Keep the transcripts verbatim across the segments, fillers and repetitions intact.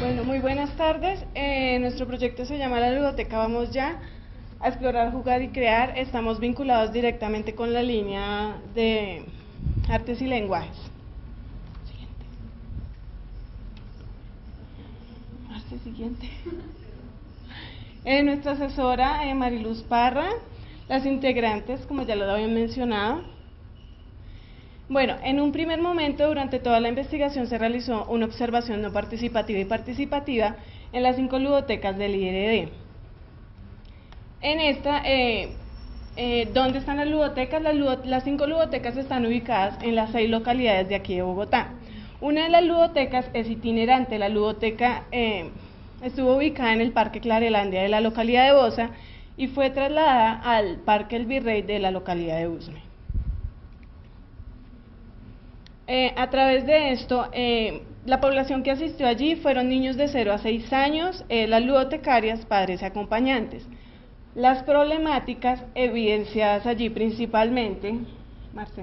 Bueno, muy buenas tardes. Eh, nuestro proyecto se llama La Ludoteca Vamos Ya, a explorar, jugar y crear. Estamos vinculados directamente con la línea de artes y lenguajes. Siguiente. Marce, siguiente. Eh, nuestra asesora, eh, Mariluz Parra, las integrantes, como ya lo habían mencionado. Bueno, en un primer momento, durante toda la investigación, se realizó una observación no participativa y participativa en las cinco ludotecas del I R D. En esta, eh, eh, ¿dónde están las ludotecas? Las, ludo, las cinco ludotecas están ubicadas en las seis localidades de aquí de Bogotá. Una de las ludotecas es itinerante. La ludoteca eh, estuvo ubicada en el Parque Clarelandia de la localidad de Bosa y fue trasladada al Parque El Virrey de la localidad de Usme. Eh, a través de esto, eh, la población que asistió allí fueron niños de cero a seis años, eh, las ludotecarias, padres y acompañantes. Las problemáticas evidenciadas allí principalmente, Marce,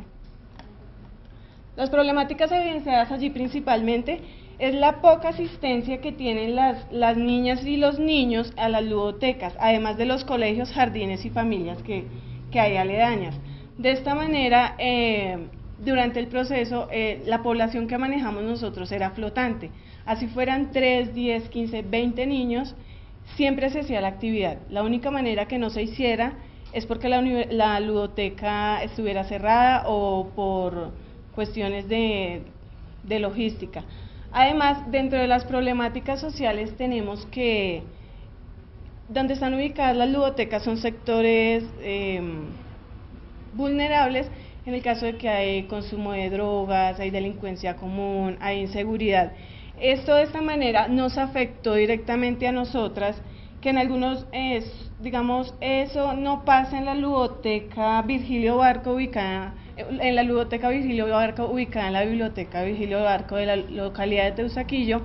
las problemáticas evidenciadas allí principalmente es la poca asistencia que tienen las, las niñas y los niños a las ludotecas, además de los colegios, jardines y familias que, que hay aledañas. De esta manera, eh, durante el proceso, eh, la población que manejamos nosotros era flotante. Así fueran tres, diez, quince, veinte niños, siempre se hacía la actividad. La única manera que no se hiciera es porque la, la ludoteca estuviera cerrada o por cuestiones de, de logística. Además, dentro de las problemáticas sociales tenemos que, donde están ubicadas las ludotecas son sectores eh, vulnerables, en el caso de que hay consumo de drogas, hay delincuencia común, hay inseguridad. Esto de esta manera nos afectó directamente a nosotras, que en algunos, es, digamos, eso no pasa en la ludoteca Virgilio Barco ubicada, en la ludoteca Virgilio Barco ubicada en la biblioteca Virgilio Barco de la localidad de Teusaquillo,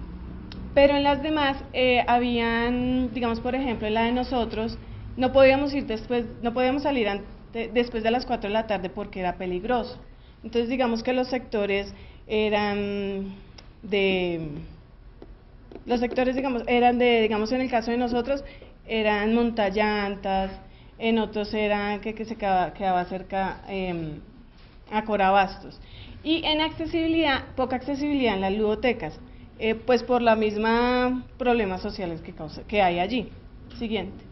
pero en las demás eh, habían, digamos, por ejemplo, en la de nosotros, no podíamos ir después, no podíamos salir antes De, después de las cuatro de la tarde porque era peligroso. Entonces digamos que los sectores eran de los sectores digamos eran de digamos en el caso de nosotros eran montallantas, en otros eran que, que se quedaba, quedaba cerca eh, a Corabastos, y en accesibilidad, poca accesibilidad en las ludotecas, eh, pues por la misma problemas sociales que, causa, que hay allí. Siguiente.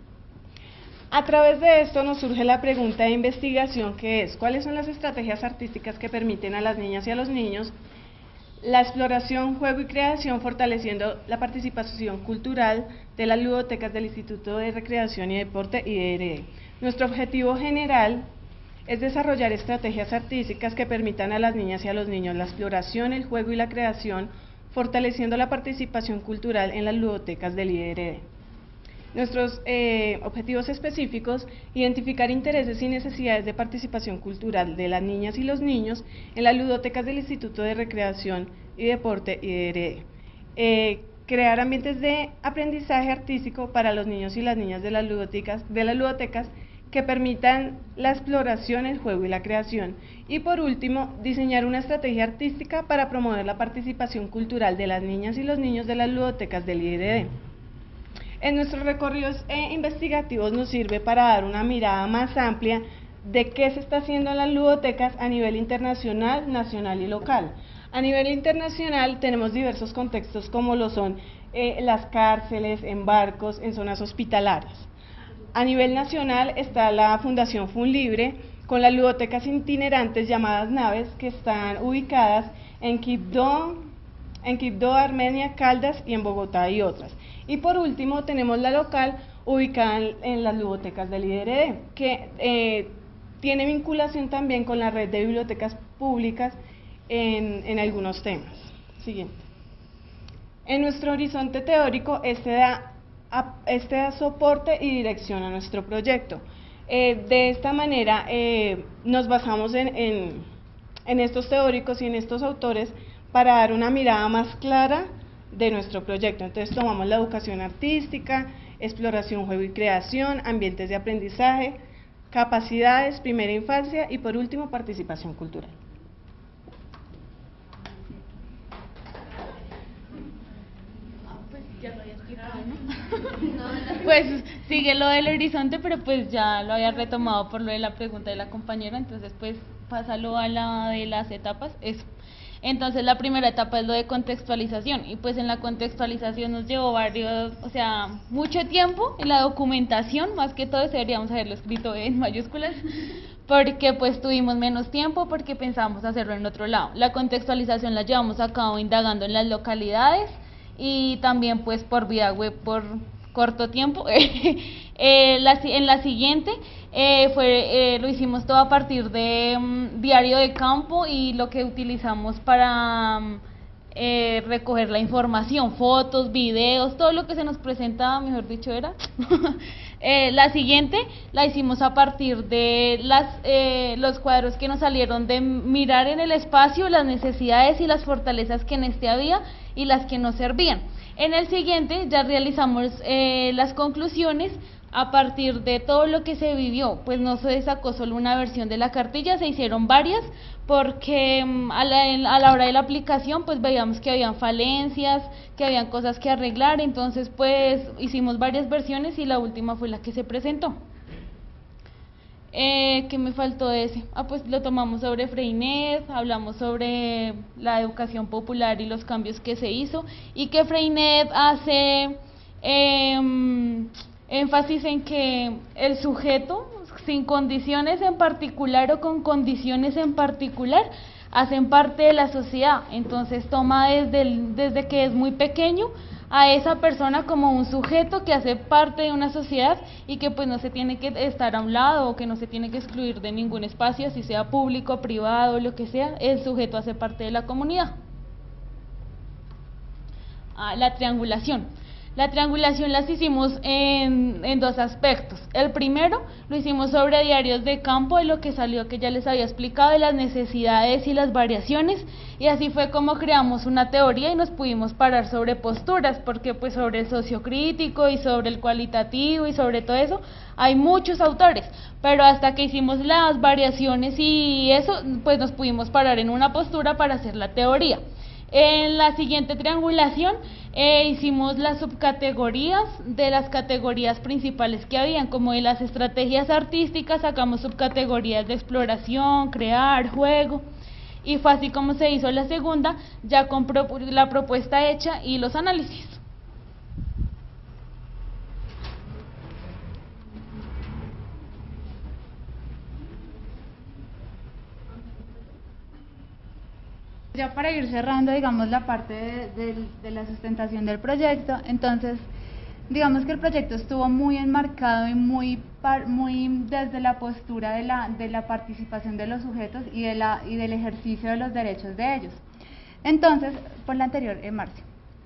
A través de esto nos surge la pregunta de investigación, que es: ¿cuáles son las estrategias artísticas que permiten a las niñas y a los niños la exploración, juego y creación, fortaleciendo la participación cultural de las ludotecas del Instituto de Recreación y Deporte I D R D? Nuestro objetivo general es desarrollar estrategias artísticas que permitan a las niñas y a los niños la exploración, el juego y la creación, fortaleciendo la participación cultural en las ludotecas del I D R D. Nuestros eh, objetivos específicos: identificar intereses y necesidades de participación cultural de las niñas y los niños en las ludotecas del Instituto de Recreación y Deporte I D R D, eh, crear ambientes de aprendizaje artístico para los niños y las niñas de las ludotecas, de las ludotecas que permitan la exploración, el juego y la creación, y por último, diseñar una estrategia artística para promover la participación cultural de las niñas y los niños de las ludotecas del I D R D. En nuestros recorridos eh, investigativos nos sirve para dar una mirada más amplia de qué se está haciendo en las ludotecas a nivel internacional, nacional y local. A nivel internacional tenemos diversos contextos, como lo son eh, las cárceles, en barcos, en zonas hospitalarias. A nivel nacional está la Fundación Funlibre, con las ludotecas itinerantes llamadas naves, que están ubicadas en Quibdó, en Quibdó, Armenia, Caldas y en Bogotá y otras. Y por último tenemos la local, ubicada en, en las ludotecas del I D R D, que eh, tiene vinculación también con la red de bibliotecas públicas en, en algunos temas. Siguiente. En nuestro horizonte teórico, este da, este da soporte y dirección a nuestro proyecto. Eh, de esta manera eh, nos basamos en, en, en estos teóricos y en estos autores para dar una mirada más clara de nuestro proyecto. Entonces tomamos la educación artística, exploración, juego y creación, ambientes de aprendizaje, capacidades, primera infancia y por último participación cultural. sigue lo del horizonte, pero pues ya lo había retomado por lo de la pregunta de la compañera, entonces pues pásalo a la de las etapas, eso. Entonces la primera etapa es lo de contextualización, y pues en la contextualización nos llevó varios, o sea, mucho tiempo en la documentación, más que todo deberíamos haberlo escrito en mayúsculas, porque pues tuvimos menos tiempo, porque pensábamos hacerlo en otro lado. La contextualización la llevamos a cabo indagando en las localidades, y también pues por vía web por corto tiempo. eh, la, en la siguiente eh, fue eh, lo hicimos todo a partir de um, diario de campo, y lo que utilizamos para um, eh, recoger la información, fotos, videos, todo lo que se nos presentaba, mejor dicho era. eh, la siguiente la hicimos a partir de las eh, los cuadros que nos salieron de mirar en el espacio las necesidades y las fortalezas que en este había y las que no servían. En el siguiente ya realizamos eh, las conclusiones a partir de todo lo que se vivió, pues no se sacó solo una versión de la cartilla, se hicieron varias, porque a la, a la hora de la aplicación pues veíamos que habían falencias, que habían cosas que arreglar, entonces pues hicimos varias versiones y la última fue la que se presentó. Eh, ¿Qué me faltó de ese? Ah, pues lo tomamos sobre Freinet, hablamos sobre la educación popular y los cambios que se hizo, y que Freinet hace eh, énfasis en que el sujeto, sin condiciones en particular o con condiciones en particular, hacen parte de la sociedad. Entonces toma desde, el, desde que es muy pequeño a esa persona como un sujeto que hace parte de una sociedad, y que pues no se tiene que estar a un lado, o que no se tiene que excluir de ningún espacio, si sea público, privado, lo que sea, el sujeto hace parte de la comunidad. Ah, la triangulación. La triangulación las hicimos en, en dos aspectos. El primero lo hicimos sobre diarios de campo, de lo que salió, que ya les había explicado, de las necesidades y las variaciones, y así fue como creamos una teoría y nos pudimos parar sobre posturas, porque pues sobre el sociocrítico y sobre el cualitativo y sobre todo eso hay muchos autores, pero hasta que hicimos las variaciones y eso, pues nos pudimos parar en una postura para hacer la teoría. En la siguiente triangulación eh, hicimos las subcategorías de las categorías principales que habían, como de las estrategias artísticas, sacamos subcategorías de exploración, crear, juego, y fue así como se hizo la segunda, ya con pro la propuesta hecha y los análisis. Ya para ir cerrando, digamos, la parte de, de, de la sustentación del proyecto, entonces, digamos que el proyecto estuvo muy enmarcado y muy, par, muy desde la postura de la, de la participación de los sujetos y, de la, y del ejercicio de los derechos de ellos. Entonces, por la anterior, eh, Marcia.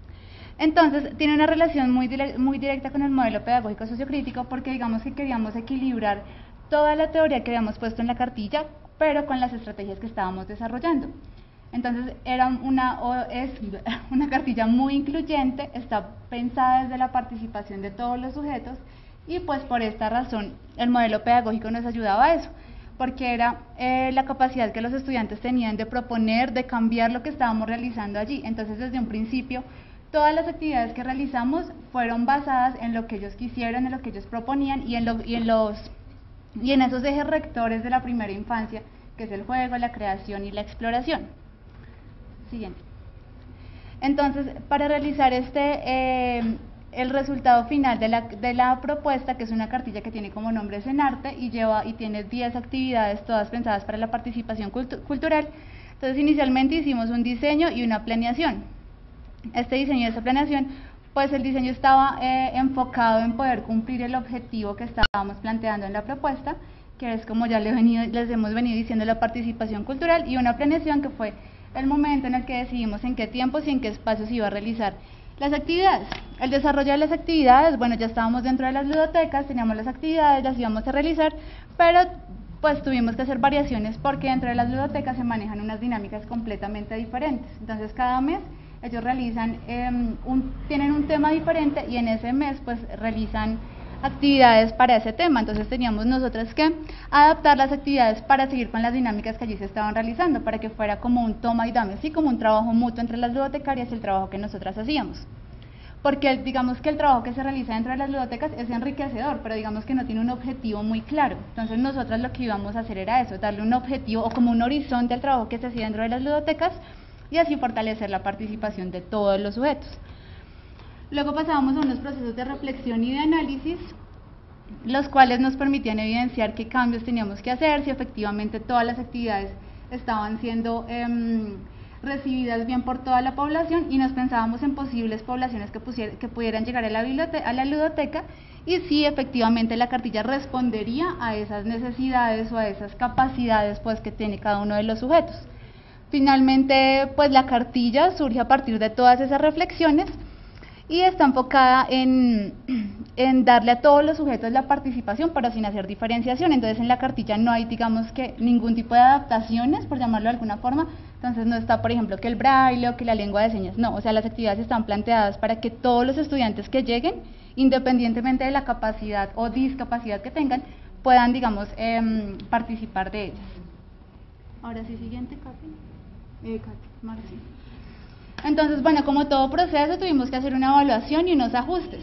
Entonces, tiene una relación muy, dire, muy directa con el modelo pedagógico sociocrítico, porque digamos que queríamos equilibrar toda la teoría que habíamos puesto en la cartilla, pero con las estrategias que estábamos desarrollando. Entonces era una, o es una cartilla muy incluyente, está pensada desde la participación de todos los sujetos, y pues por esta razón el modelo pedagógico nos ayudaba a eso, porque era eh, la capacidad que los estudiantes tenían de proponer, de cambiar lo que estábamos realizando allí. Entonces desde un principio todas las actividades que realizamos fueron basadas en lo que ellos quisieran, en lo que ellos proponían, y en, lo, y en, los, y en esos ejes rectores de la primera infancia, que es el juego, la creación y la exploración. Siguiente. Entonces, para realizar este, eh, el resultado final de la, de la propuesta, que es una cartilla que tiene como nombre Senarte y lleva y tiene diez actividades, todas pensadas para la participación cultu cultural. Entonces, inicialmente hicimos un diseño y una planeación. Este diseño y esta planeación, pues el diseño estaba eh, enfocado en poder cumplir el objetivo que estábamos planteando en la propuesta, que es, como ya les, venido, les hemos venido diciendo, la participación cultural, y una planeación que fue el momento en el que decidimos en qué tiempos y en qué espacios iba a realizar las actividades. El desarrollo de las actividades, bueno, ya estábamos dentro de las ludotecas, teníamos las actividades, las íbamos a realizar, pero pues tuvimos que hacer variaciones porque dentro de las ludotecas se manejan unas dinámicas completamente diferentes. Entonces cada mes ellos realizan, eh, un, tienen un tema diferente, y en ese mes pues realizan actividades para ese tema. Entonces teníamos nosotras que adaptar las actividades para seguir con las dinámicas que allí se estaban realizando, para que fuera como un toma y dame, así como un trabajo mutuo entre las ludotecarias y el trabajo que nosotras hacíamos. porque digamos que el trabajo que se realiza dentro de las ludotecas es enriquecedor, pero digamos que no tiene un objetivo muy claro. Entonces nosotras lo que íbamos a hacer era eso, darle un objetivo o como un horizonte al trabajo que se hacía dentro de las ludotecas y así fortalecer la participación de todos los sujetos. Luego pasábamos a unos procesos de reflexión y de análisis, los cuales nos permitían evidenciar qué cambios teníamos que hacer, si efectivamente todas las actividades estaban siendo eh, recibidas bien por toda la población, y nos pensábamos en posibles poblaciones que, pusiera, que pudieran llegar a la, a la ludoteca y si efectivamente la cartilla respondería a esas necesidades o a esas capacidades pues que tiene cada uno de los sujetos. Finalmente, pues la cartilla surge a partir de todas esas reflexiones y está enfocada en, en darle a todos los sujetos la participación, pero sin hacer diferenciación. Entonces en la cartilla no hay, digamos que, ningún tipo de adaptaciones, por llamarlo de alguna forma. Entonces no está, por ejemplo, que el braille o que la lengua de señas, no, o sea, las actividades están planteadas para que todos los estudiantes que lleguen, independientemente de la capacidad o discapacidad que tengan, puedan, digamos, eh, participar de ellas. Ahora sí, siguiente, Katy. Eh, Katy, Marcia. Entonces, bueno, como todo proceso, tuvimos que hacer una evaluación y unos ajustes.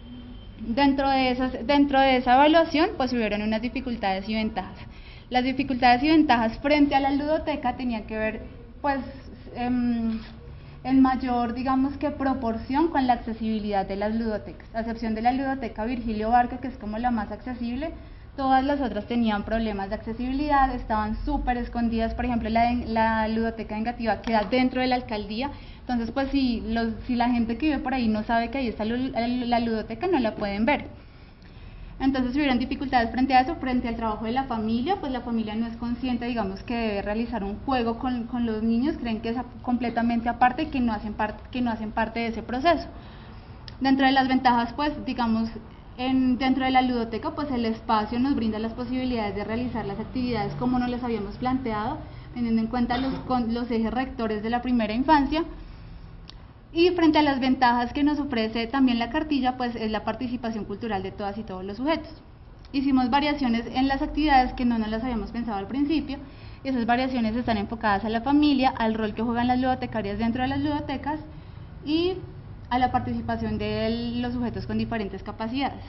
Dentro de, esas, dentro de esa evaluación, pues hubieron unas dificultades y ventajas. Las dificultades y ventajas frente a la ludoteca tenían que ver, pues, en, en mayor, digamos que proporción con la accesibilidad de las ludotecas. A excepción de la ludoteca Virgilio Barca, que es como la más accesible, todas las otras tenían problemas de accesibilidad, estaban súper escondidas. Por ejemplo, la, la ludoteca Engativá queda dentro de la alcaldía. Entonces, pues si, los, si la gente que vive por ahí no sabe que ahí está la ludoteca, no la pueden ver. Entonces hubieron dificultades frente a eso, frente al trabajo de la familia, pues la familia no es consciente, digamos, que debe realizar un juego con, con los niños, creen que es completamente aparte y que no hacen parte, que no hacen parte de ese proceso. Dentro de las ventajas, pues, digamos, en, dentro de la ludoteca, pues el espacio nos brinda las posibilidades de realizar las actividades como nos las habíamos planteado, teniendo en cuenta los, con, los ejes rectores de la primera infancia. Y frente a las ventajas que nos ofrece también la cartilla, pues es la participación cultural de todas y todos los sujetos. Hicimos variaciones en las actividades que no nos las habíamos pensado al principio, y esas variaciones están enfocadas a la familia, al rol que juegan las ludotecarias dentro de las ludotecas y a la participación de los sujetos con diferentes capacidades.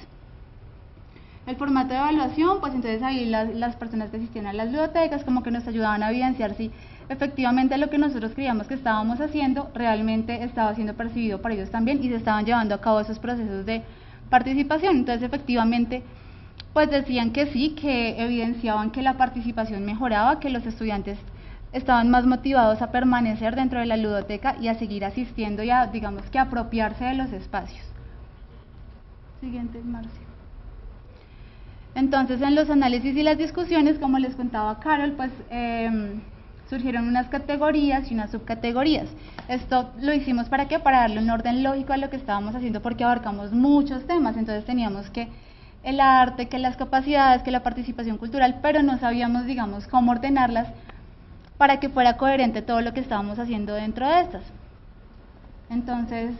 El formato de evaluación, pues entonces ahí las, las personas que asistían a las ludotecas como que nos ayudaban a evidenciar si efectivamente lo que nosotros creíamos que estábamos haciendo realmente estaba siendo percibido por ellos también y se estaban llevando a cabo esos procesos de participación. Entonces efectivamente pues decían que sí, que evidenciaban que la participación mejoraba, que los estudiantes estaban más motivados a permanecer dentro de la ludoteca y a seguir asistiendo y a, digamos, que apropiarse de los espacios. Siguiente, Marcia. Entonces, en los análisis y las discusiones, como les contaba Carol, pues eh, surgieron unas categorías y unas subcategorías. Esto lo hicimos ¿para qué? Para darle un orden lógico a lo que estábamos haciendo, porque abarcamos muchos temas. Entonces teníamos que el arte, que las capacidades, que la participación cultural, pero no sabíamos, digamos, cómo ordenarlas para que fuera coherente todo lo que estábamos haciendo dentro de estas. Entonces,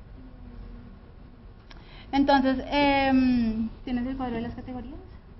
entonces eh, ¿tienes el cuadro de las categorías?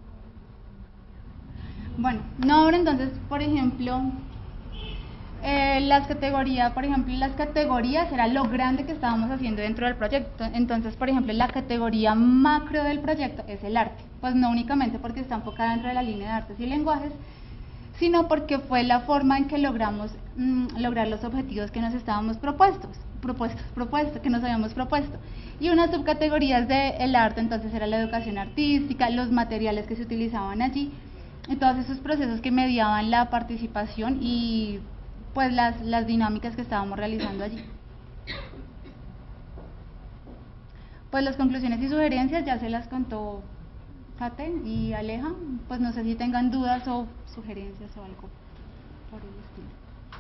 Bueno, no ahora entonces, por ejemplo, eh, las categorías, por ejemplo, las categorías era lo grande que estábamos haciendo dentro del proyecto. Entonces, por ejemplo, la categoría macro del proyecto es el arte, pues no únicamente porque está enfocada dentro de la línea de artes y lenguajes, sino porque fue la forma en que logramos mmm, lograr los objetivos que nos estábamos propuestos, propuestos, propuestos, que nos habíamos propuesto. Y unas subcategorías del arte, entonces era la educación artística, los materiales que se utilizaban allí, y todos esos procesos que mediaban la participación y pues las, las dinámicas que estábamos realizando allí. Pues las conclusiones y sugerencias ya se las contó Kate y Aleja, pues no sé si tengan dudas o sugerencias o algo por el estilo.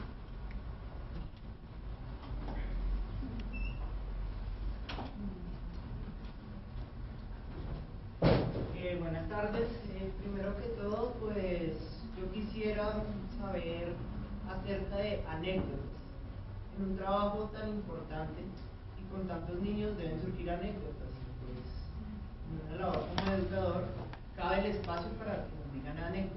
Eh, buenas tardes. Eh, primero que todo, pues yo quisiera saber acerca de anécdotas. En un trabajo tan importante y con tantos niños deben surgir anécdotas. Pues en una labor como educador cabe el espacio para que nos digan anécdotas.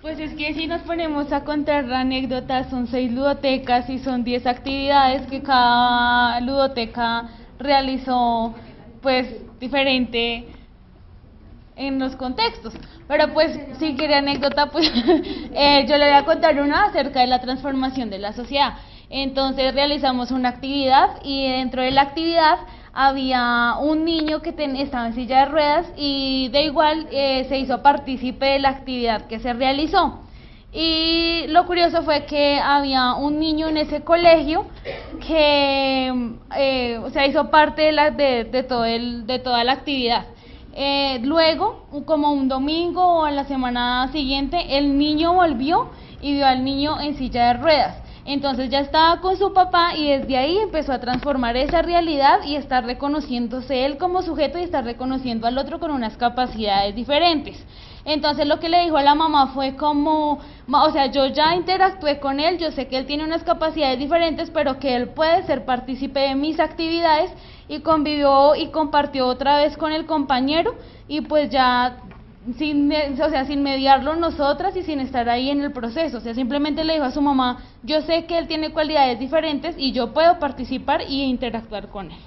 Pues es que si nos ponemos a contar anécdotas, son seis ludotecas y son diez actividades que cada ludoteca realizó pues diferente en los contextos. Pero pues si quiere anécdota, pues eh, yo le voy a contar una acerca de la transformación de la sociedad. Entonces realizamos una actividad y dentro de la actividad había un niño que ten, estaba en silla de ruedas y de igual eh, se hizo partícipe de la actividad que se realizó. Y lo curioso fue que había un niño en ese colegio que eh, o sea, hizo parte de, la, de, de, todo el, de toda la actividad. Eh, luego, como un domingo o en la semana siguiente, el niño volvió y vio al niño en silla de ruedas. Entonces ya estaba con su papá y desde ahí empezó a transformar esa realidad y estar reconociéndose él como sujeto y estar reconociendo al otro con unas capacidades diferentes. Entonces lo que le dijo a la mamá fue como, o sea, yo ya interactué con él, yo sé que él tiene unas capacidades diferentes, pero que él puede ser partícipe de mis actividades, y convivió y compartió otra vez con el compañero y pues ya sin, o sea, sin mediarlo nosotras y sin estar ahí en el proceso, o sea, simplemente le dijo a su mamá, yo sé que él tiene cualidades diferentes y yo puedo participar y interactuar con él.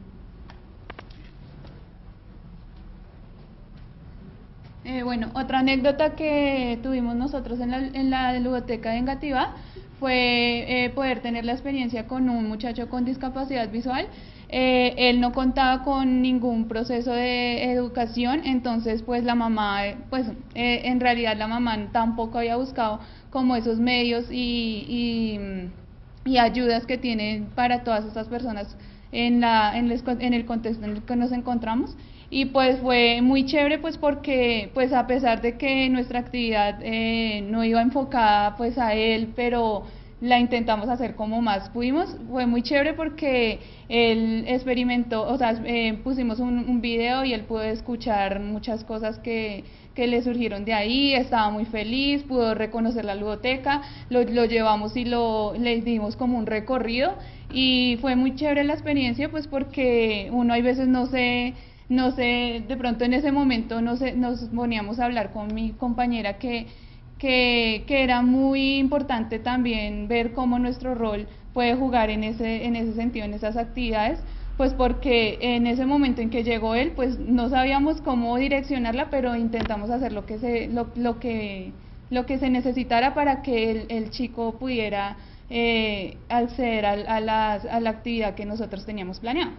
Eh, bueno, otra anécdota que tuvimos nosotros en la, en la ludoteca de Engativá fue eh, poder tener la experiencia con un muchacho con discapacidad visual. Eh, él no contaba con ningún proceso de educación, entonces pues la mamá, eh, pues eh, en realidad la mamá tampoco había buscado como esos medios y, y, y ayudas que tienen para todas estas personas en, la, en, les, en el contexto en el que nos encontramos. Y pues fue muy chévere pues porque pues a pesar de que nuestra actividad eh, no iba enfocada pues a él, pero la intentamos hacer como más pudimos, fue muy chévere porque él experimentó, o sea, eh, pusimos un, un video y él pudo escuchar muchas cosas que, que le surgieron de ahí, estaba muy feliz, pudo reconocer la ludoteca, lo, lo llevamos y lo, le dimos como un recorrido y fue muy chévere la experiencia pues porque uno hay veces no se... No sé, de pronto en ese momento nos, nos poníamos a hablar con mi compañera que, que, que era muy importante también ver cómo nuestro rol puede jugar en ese, en ese sentido, en esas actividades, pues porque en ese momento en que llegó él, pues no sabíamos cómo direccionarla, pero intentamos hacer lo que se, lo, lo que, lo que se necesitara para que el, el chico pudiera eh, acceder a, a, las, a la actividad que nosotros teníamos planeado.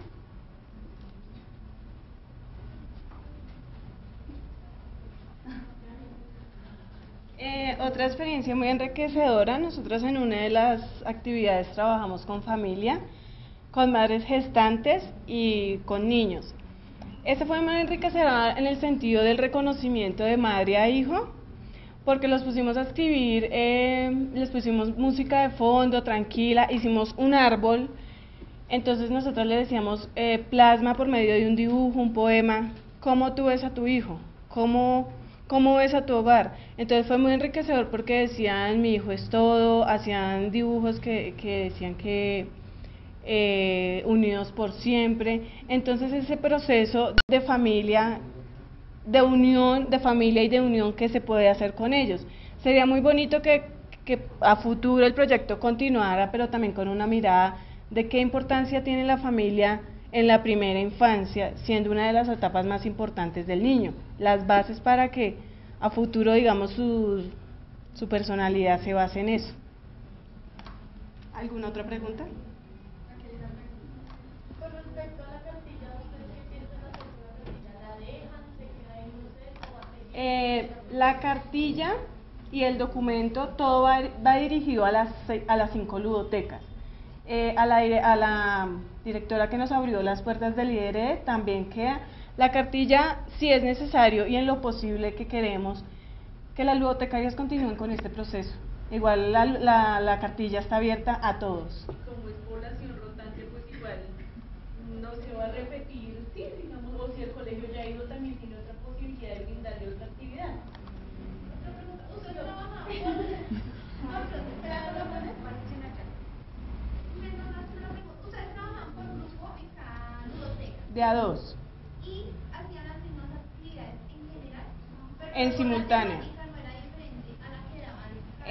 Eh, otra experiencia muy enriquecedora, nosotros en una de las actividades trabajamos con familia, con madres gestantes y con niños. Este fue muy enriquecedor en el sentido del reconocimiento de madre a hijo, porque los pusimos a escribir, eh, les pusimos música de fondo, tranquila, hicimos un árbol, entonces nosotros le decíamos, eh, plasma por medio de un dibujo, un poema, cómo tú ves a tu hijo, cómo... ¿Cómo ves a tu hogar? Entonces fue muy enriquecedor porque decían mi hijo es todo, hacían dibujos que, que decían que eh, unidos por siempre. Entonces ese proceso de familia, de unión, de familia y de unión que se puede hacer con ellos. Sería muy bonito que, que a futuro el proyecto continuara, pero también con una mirada de qué importancia tiene la familia en la primera infancia, siendo una de las etapas más importantes del niño, las bases para que a futuro, digamos, su, su personalidad se base en eso. ¿Alguna otra pregunta? Con respecto a la cartilla, ¿ustedes qué piensan hacer con la cartilla? ¿La dejan? ¿Se queda ahí usted o va a seguir? Eh, la cartilla y el documento, todo va, va dirigido a las, a las cinco ludotecas. Eh, a, la, a la directora que nos abrió las puertas del I D R E también queda la cartilla, si es necesario y en lo posible que queremos que las ludotecarias continúen con este proceso. Igual la, la, la cartilla está abierta a todos. Como es población rotante, pues igual no se va a repetir, sí, digamos, o si el colegio ya ha ido, también tiene otra posibilidad de brindarle otra actividad. Otra pregunta, ¿usted trabaja? ¿Ustedes trabajan por grupo en cada ludoteca? De a dos. ¿Y hacían las mismas actividades en general? Pero En la simultáneo. temática no era diferente a la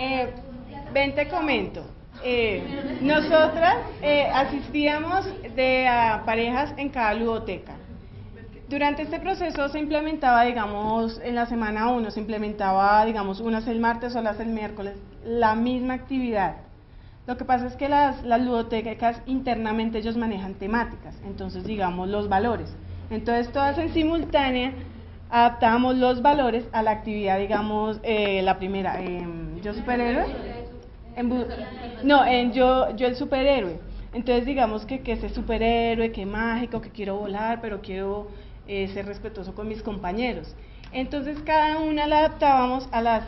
Eh, ven, te comento. Eh, nosotras eh, asistíamos de a parejas en cada ludoteca. Durante este proceso se implementaba, digamos, en la semana uno, se implementaba, digamos, unas el martes, otras el miércoles, la misma actividad. Lo que pasa es que las, las ludotecas internamente ellos manejan temáticas, entonces, digamos, los valores. Entonces, todas en simultánea adaptábamos los valores a la actividad, digamos, eh, la primera, eh, yo superhéroe, en, no, en yo, yo el superhéroe. Entonces, digamos que, que ese superhéroe, que mágico, que quiero volar, pero quiero eh, ser respetuoso con mis compañeros. Entonces, cada una la adaptábamos a las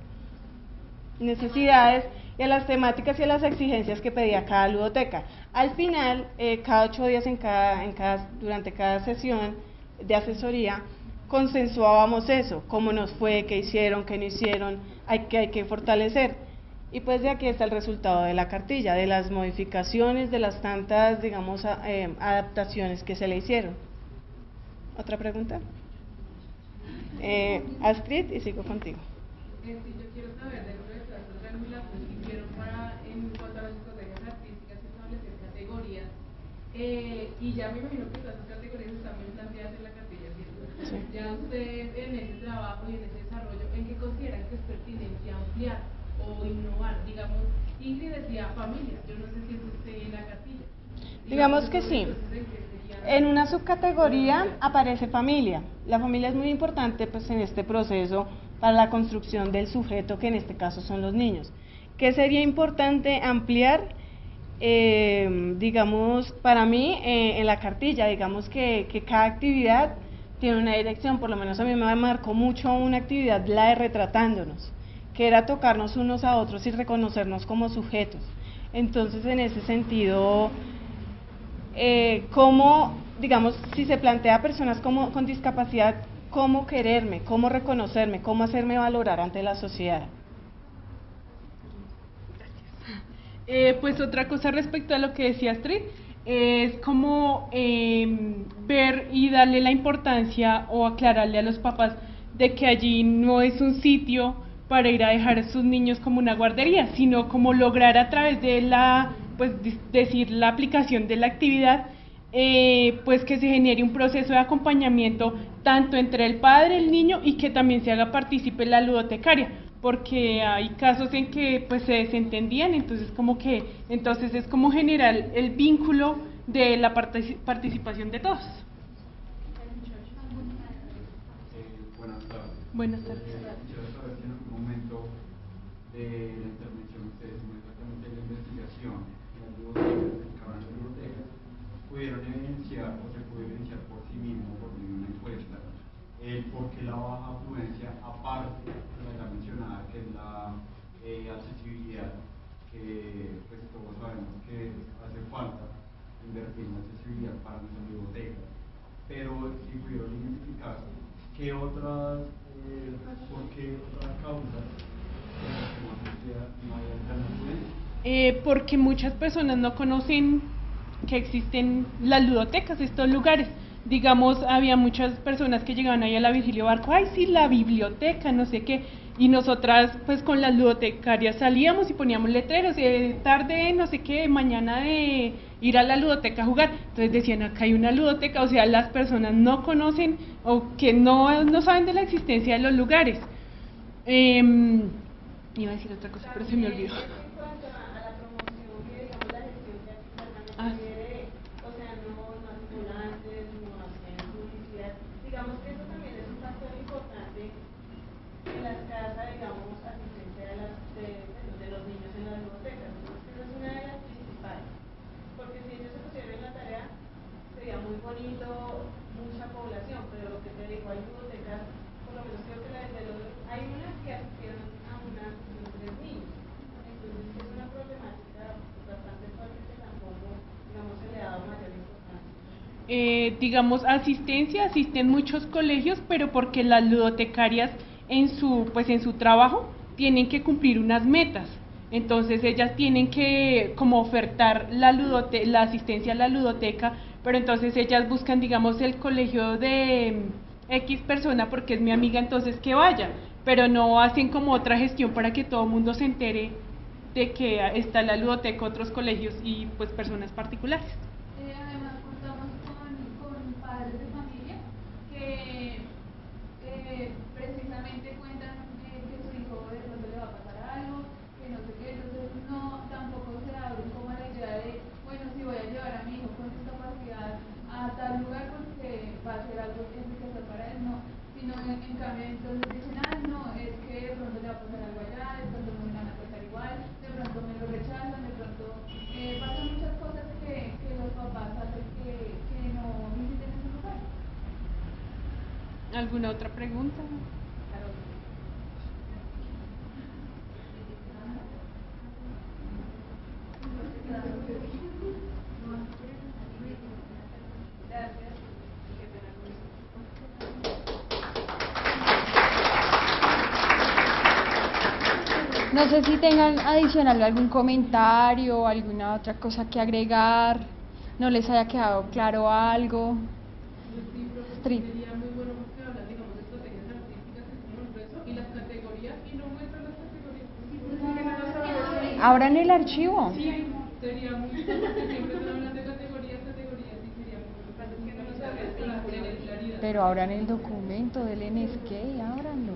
necesidades y a las temáticas y a las exigencias que pedía cada ludoteca. Al final, eh, cada ocho días en cada, en cada, durante cada sesión de asesoría, consensuábamos eso, cómo nos fue, qué hicieron, qué no hicieron, hay que, hay que fortalecer. Y pues de aquí está el resultado de la cartilla, de las modificaciones, de las tantas, digamos, a, eh, adaptaciones que se le hicieron. ¿Otra pregunta? Eh, Astrid, y sigo contigo. Eh, sí, yo quiero saber dentro de estas regulaciones que hicieron para, en cuanto a las estrategias artísticas, establecer categorías, eh, y ya me imagino que todas esas categorías están bien planteadas en la cartilla, ¿cierto? Sí. Ya ustedes en ese trabajo y en ese desarrollo, ¿en qué consideran que es pertinente ampliar o innovar? Digamos, Ingrid decía familia, yo no sé si eso esté en la cartilla. Digamos que sí. En una subcategoría aparece familia. La familia es muy importante pues en este proceso para la construcción del sujeto, que en este caso son los niños. ¿Qué sería importante ampliar? Eh, digamos, para mí, eh, en la cartilla, digamos que, que cada actividad tiene una dirección. Por lo menos a mí me marcó mucho una actividad, la de retratándonos, que era tocarnos unos a otros y reconocernos como sujetos. Entonces, en ese sentido, eh, cómo, digamos, si se plantea a personas como, con discapacidad, cómo quererme, cómo reconocerme, cómo hacerme valorar ante la sociedad. Eh, pues otra cosa respecto a lo que decía Astrid, es como eh, ver y darle la importancia o aclararle a los papás de que allí no es un sitio para ir a dejar a sus niños como una guardería, sino como lograr a través de la, pues decir, la aplicación de la actividad, eh, pues que se genere un proceso de acompañamiento tanto entre el padre, el niño, y que también se haga partícipe la ludotecaria, porque hay casos en que pues se desentendían, entonces como que, entonces es como generar el vínculo de la partic- participación de todos. Eh, buenas tardes. Buenas tardes. Eh, quisiera saber si en algún momento de la intervención ustedes, exactamente de la investigación, en las bibliotecas, en cada biblioteca, pudieron evidenciar o se puede evidenciar por sí mismo, por medio de una encuesta, el por qué la baja afluencia, aparte de la ya mencionada, que es la eh, accesibilidad, que pues todos sabemos que hace falta invertir en accesibilidad para nuestras bibliotecas, pero si pudieron identificar qué otras, eh, por qué otras causas de las que más sociedad no hay gran afluencia. Eh, porque muchas personas no conocen que existen las ludotecas, estos lugares. Digamos, había muchas personas que llegaban ahí a la Vigilio Barco, ay sí, la biblioteca, no sé qué, y nosotras pues con las ludotecarias salíamos y poníamos letreros, eh, tarde, no sé qué, mañana de ir a la ludoteca a jugar. Entonces decían, acá hay una ludoteca, o sea, las personas no conocen o que no, no saben de la existencia de los lugares. Eh, iba a decir otra cosa, pero se me olvidó. En cuanto a, a la promoción, que digamos la gestión que aquí Ah. refiere, o sea, no, no hacer volantes, no hacer publicidad, digamos que eso también es un factor importante en la escasa, digamos, asistencia de, las, de, de los niños en las bibliotecas. Esa es una de las principales, porque si ellos se pusieran en la tarea, sería muy bonito, mucha población, pero lo que te digo, hay bibliotecas, por lo menos creo que la de los, hay unas que asistieron a unas tres niños, entonces es una problemática bastante fuerte que tampoco, digamos, se le ha dado mayor importancia. Eh, digamos, asistencia, asisten muchos colegios, pero porque las ludotecarias en su, pues en su trabajo tienen que cumplir unas metas. Entonces ellas tienen que como ofertar la, ludote la asistencia a la ludoteca, pero entonces ellas buscan, digamos, el colegio de X persona porque es mi amiga, entonces que vaya. pero no hacen como otra gestión para que todo el mundo se entere de que está la ludoteca, otros colegios y pues personas particulares. Eh, además contamos con, con padres de familia que eh, precisamente cuentan eh, que su hijo de pronto le va a pasar algo, que no sé qué, entonces no, tampoco se abre como la idea de, bueno, si voy a llevar a mi hijo con discapacidad a tal lugar porque va a ser algo enriquecedor para él, no, sino en, en cambio entonces dicen, ah, no, es que de pronto le va a pasar algo allá, de pronto no me van a tratar igual, de pronto me lo rechazan, de pronto eh, pasan muchas cosas que, que los papás hacen que, que no visiten ese lugar. ¿Alguna otra pregunta? No sé si tengan adicional algún comentario, alguna otra cosa que agregar, no les haya quedado claro algo. Street. Sería muy bueno que hablan, digamos, de estrategias artísticas, que es como el resto, y las categorías, y no muestran las categorías. ¿Abran el archivo? Sí, sería muy bueno, porque siempre están hablando de categorías, categorías, y sería muy bueno que no nos hables para tener claridad. Pero abran el documento del N S K, ábranlo.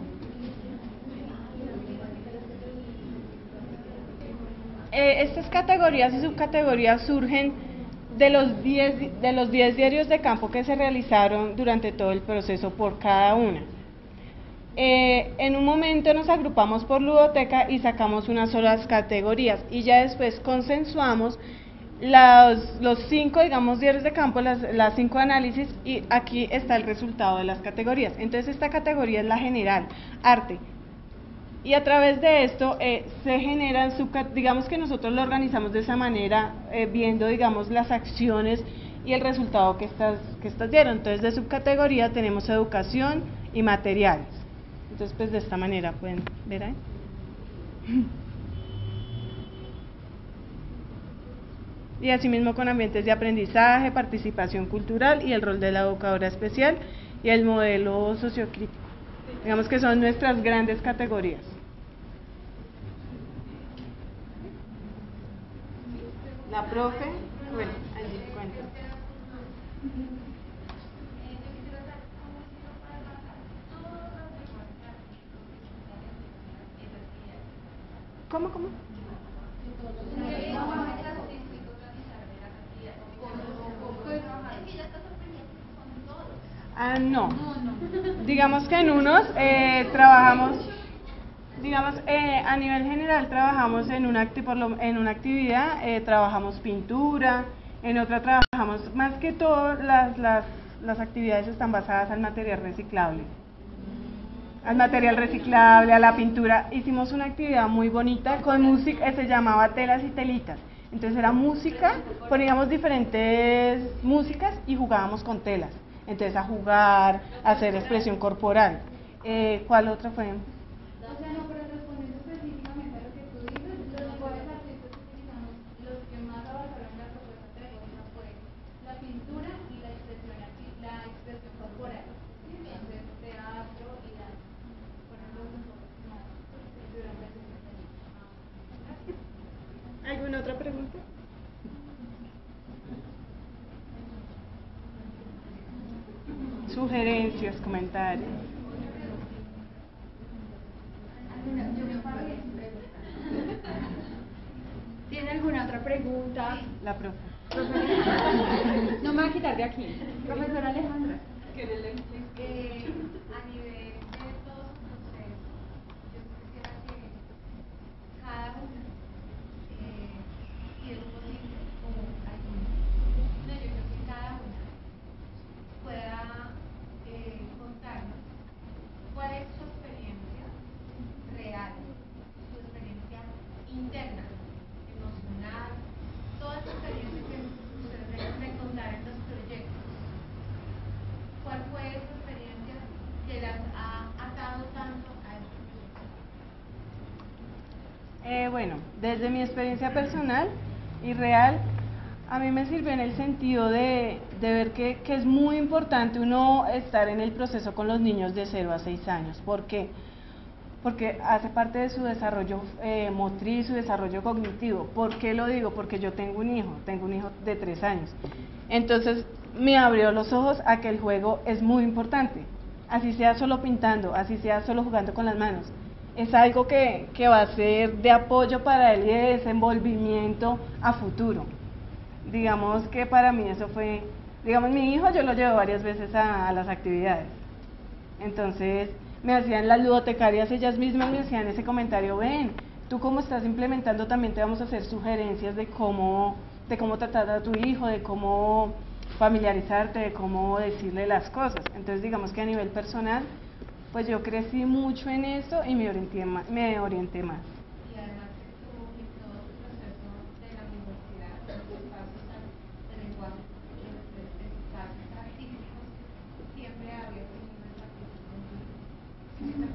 Eh, estas categorías y subcategorías surgen de los diez de los diez diarios de campo que se realizaron durante todo el proceso por cada una. Eh, en un momento nos agrupamos por ludoteca y sacamos unas solas categorías y ya después consensuamos los, los cinco, digamos, diarios de campo, las, las cinco análisis, y aquí está el resultado de las categorías. Entonces esta categoría es la general, arte. Y a través de esto eh, se generan, digamos que nosotros lo organizamos de esa manera, eh, viendo, digamos, las acciones y el resultado que estas, que estas dieron. Entonces, de subcategoría tenemos educación y materiales. Entonces, pues de esta manera pueden ver ahí. Y asimismo con ambientes de aprendizaje, participación cultural y el rol de la educadora especial y el modelo sociocrítico. Digamos que son nuestras grandes categorías. La profe, bueno, allí cuenta. ¿Cómo, cómo? Ah, no. Digamos que en unos eh, trabajamos, digamos, eh, a nivel general trabajamos en una, acti por lo, en una actividad, eh, trabajamos pintura, en otra trabajamos, más que todo las, las, las actividades están basadas al material reciclable. Al material reciclable, a la pintura. Hicimos una actividad muy bonita con música, se llamaba Telas y Telitas. Entonces era música, poníamos diferentes músicas y jugábamos con telas. Entonces a jugar, a hacer expresión corporal. Eh, ¿Cuál otra fue? O sea, no, pero respondiendo específicamente a lo que tú dices, los mejores artistas que utilizamos, los que más abarcaron la propuesta pedagógica fue la pintura y la expresión aquí, la expresión corporal. Entonces, teatro y danza fueron los enfoques más durante el semestre. ¿Alguna otra pregunta? Sugerencias, comentarios. ¿Tiene alguna otra pregunta? La profe. No me voy a quitar de aquí. Profesora Alejandra, Eh, a nivel de todo su proceso, yo quisiera que cada uno, eh, si es posible, o alguno, no, yo creo que cada uno pueda eh, contarnos cuál es su experiencia real, su experiencia interna, emocional, toda esa experiencia que ustedes deben de contar en los proyectos. ¿Cuál fue esa experiencia que las ha atado tanto a este proyecto? Eh, bueno, desde mi experiencia personal y real, a mí me sirvió en el sentido de, de ver que, que es muy importante uno estar en el proceso con los niños de cero a seis años. ¿Por qué? porque hace parte de su desarrollo eh, motriz, su desarrollo cognitivo. ¿Por qué lo digo? Porque yo tengo un hijo, tengo un hijo de tres años. Entonces me abrió los ojos a que el juego es muy importante, así sea solo pintando, así sea solo jugando con las manos. Es algo que, que va a ser de apoyo para él y de desenvolvimiento a futuro. Digamos que para mí eso fue, digamos, mi hijo yo lo llevo varias veces a, a las actividades. Entonces me hacían las ludotecarias, ellas mismas me hacían ese comentario: ven, tú como estás implementando también te vamos a hacer sugerencias de cómo, de cómo tratar a tu hijo, de cómo familiarizarte, de cómo decirle las cosas. Entonces digamos que a nivel personal, pues yo crecí mucho en eso y me orienté más. Me orienté más. Y además que tú, en todo tu proceso de la universidad, los espacios de lenguaje, los espacios artísticos, siempre había tenido esa actitud muy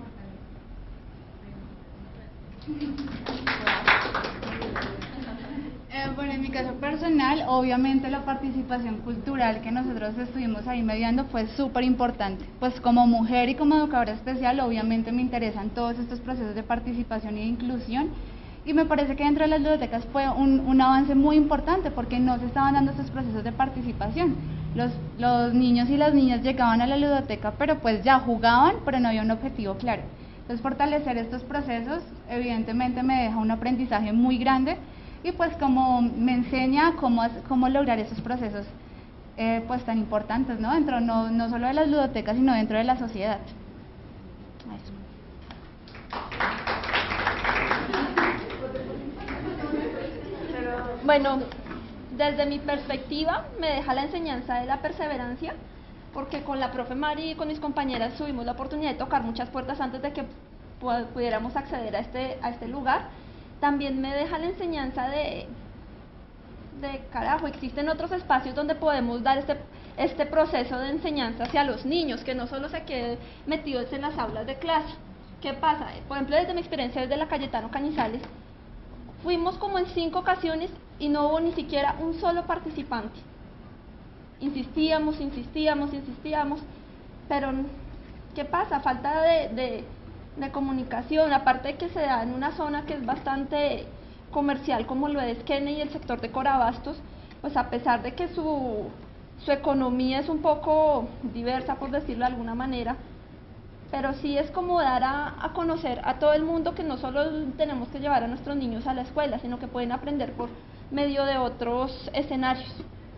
Eh, bueno, en mi caso personal, obviamente la participación cultural que nosotros estuvimos ahí mediando fue súper importante. Pues como mujer y como educadora especial, obviamente me interesan todos estos procesos de participación y de inclusión, y me parece que dentro de las ludotecas fue un, un avance muy importante porque no se estaban dando estos procesos de participación. Los, los niños y las niñas llegaban a la ludoteca, pero pues ya jugaban, pero no había un objetivo claro. Entonces fortalecer estos procesos evidentemente me deja un aprendizaje muy grande, y pues como me enseña cómo, cómo lograr esos procesos eh, pues tan importantes, ¿no? Dentro no, no solo de las ludotecas, sino dentro de la sociedad. Eso. Bueno, desde mi perspectiva me deja la enseñanza de la perseverancia, porque con la profe Mari y con mis compañeras tuvimos la oportunidad de tocar muchas puertas antes de que pudiéramos acceder a este, a este lugar. También me deja la enseñanza de, de carajo, existen otros espacios donde podemos dar este, este proceso de enseñanza hacia los niños, que no solo se quede metidos en las aulas de clase. ¿Qué pasa? Por ejemplo, desde mi experiencia desde la Cayetano Cañizales, fuimos como en cinco ocasiones y no hubo ni siquiera un solo participante. Insistíamos, insistíamos, insistíamos, pero ¿qué pasa? Falta de... de de comunicación, aparte de que se da en una zona que es bastante comercial como lo es Kennedy y el sector de Corabastos, pues a pesar de que su, su economía es un poco diversa, por decirlo de alguna manera, pero sí es como dar a, a conocer a todo el mundo que no solo tenemos que llevar a nuestros niños a la escuela, sino que pueden aprender por medio de otros escenarios.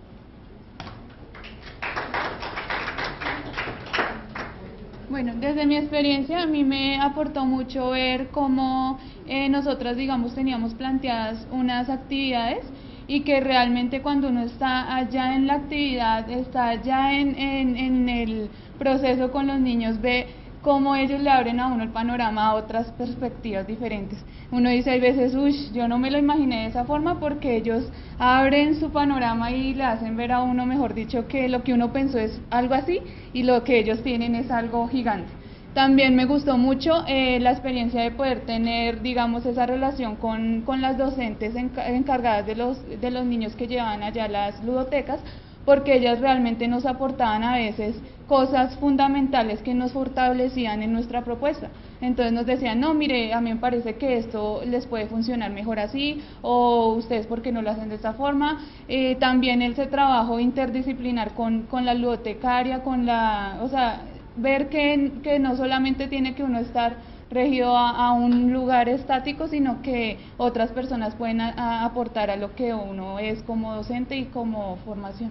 Bueno, desde mi experiencia a mí me aportó mucho ver cómo eh, nosotras, digamos, teníamos planteadas unas actividades y que realmente cuando uno está allá en la actividad, está allá en, en, en el proceso con los niños, ve cómo ellos le abren a uno el panorama a otras perspectivas diferentes. Uno dice hay veces, uy, yo no me lo imaginé de esa forma, porque ellos abren su panorama y le hacen ver a uno, mejor dicho, que lo que uno pensó es algo así y lo que ellos tienen es algo gigante. También me gustó mucho eh, la experiencia de poder tener, digamos, esa relación con, con las docentes encargadas de los, de los niños que llevaban allá las ludotecas, porque ellas realmente nos aportaban a veces cosas fundamentales que nos fortalecían en nuestra propuesta. Entonces nos decían, no, mire, a mí me parece que esto les puede funcionar mejor así, o ustedes por qué no lo hacen de esta forma. Eh, también ese trabajo interdisciplinar con, con la ludotecaria, con la, o sea, ver que, que no solamente tiene que uno estar regido a, a un lugar estático, sino que otras personas pueden a, a aportar a lo que uno es como docente y como formación.